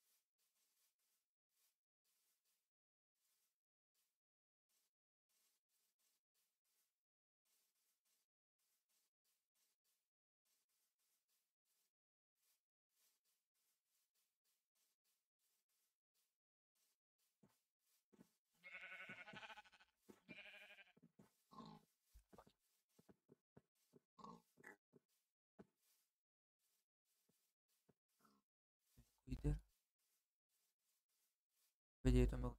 S3: इधर भाई ये तो मैं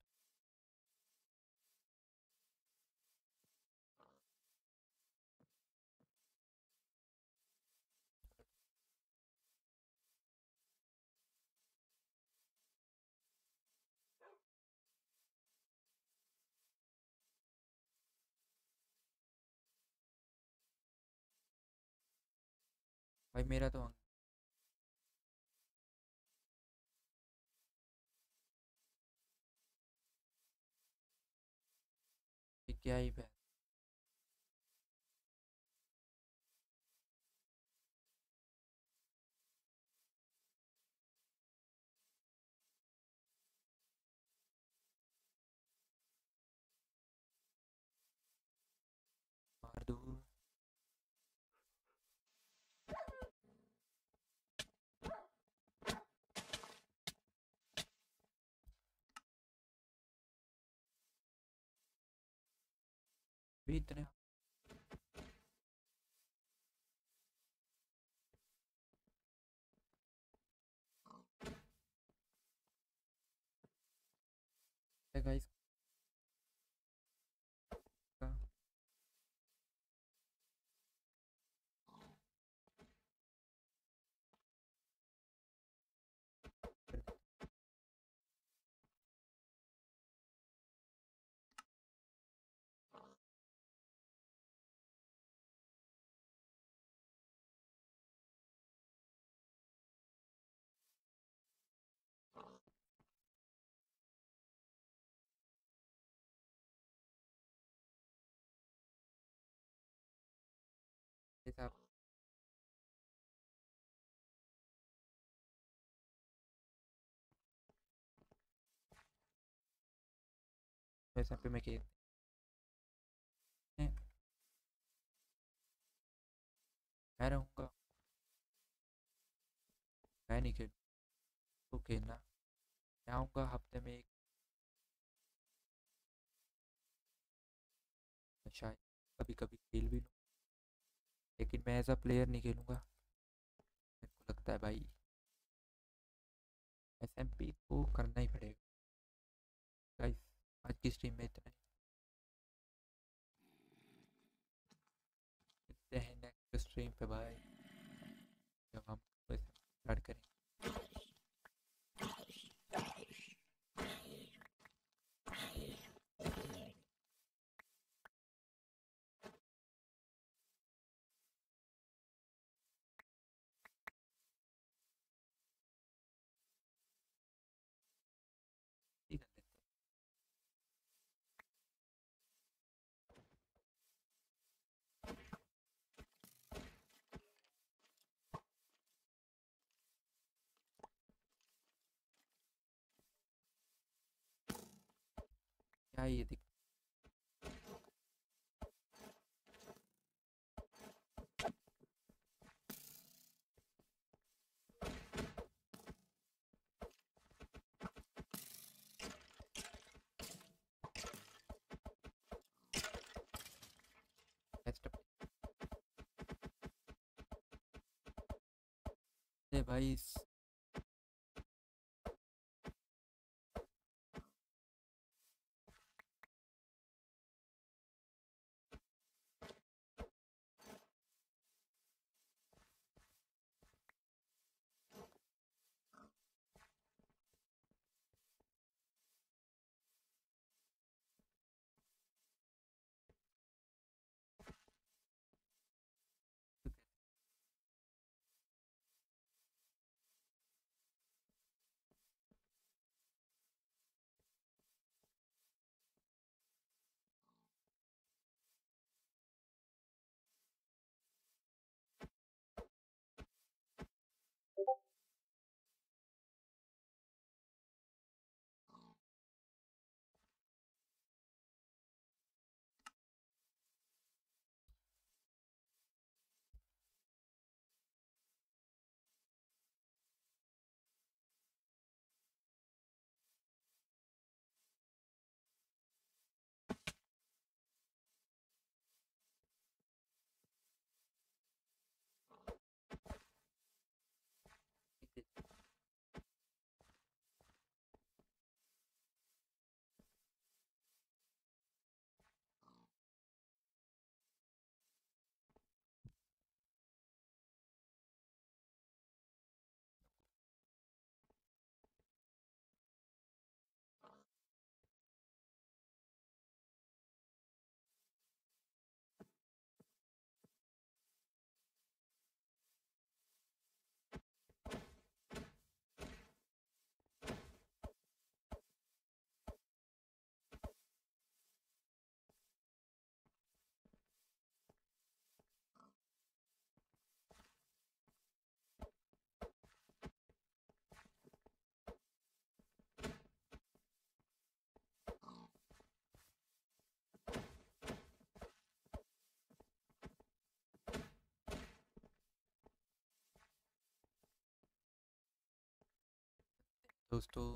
S3: भाई मेरा तो अंक ये क्या ही फायदा। मार दो भी इतने। गाइस आप वैसे पे मैं खेल मैं रहूँगा। मैं नहीं खेल तो खेलना। मैं आऊँगा हफ्ते में एक शायद कभी कभी खेल भी लूँ, लेकिन मैं एज अ प्लेयर नहीं खेलूँगा। मेरे को लगता है भाई एसएमपी को करना ही पड़ेगा। गाइस आज की स्ट्रीम में इतना ही। मिलते हैं नेक्स्ट स्ट्रीम पे भाई, जब हम स्टार्ट करें। ठीक है क्या ये दिख भाई। दोस्तों,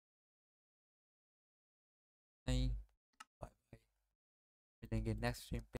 S3: नहीं, बाय बाय, मिलेंगे नेक्स्ट स्ट्रीम पे।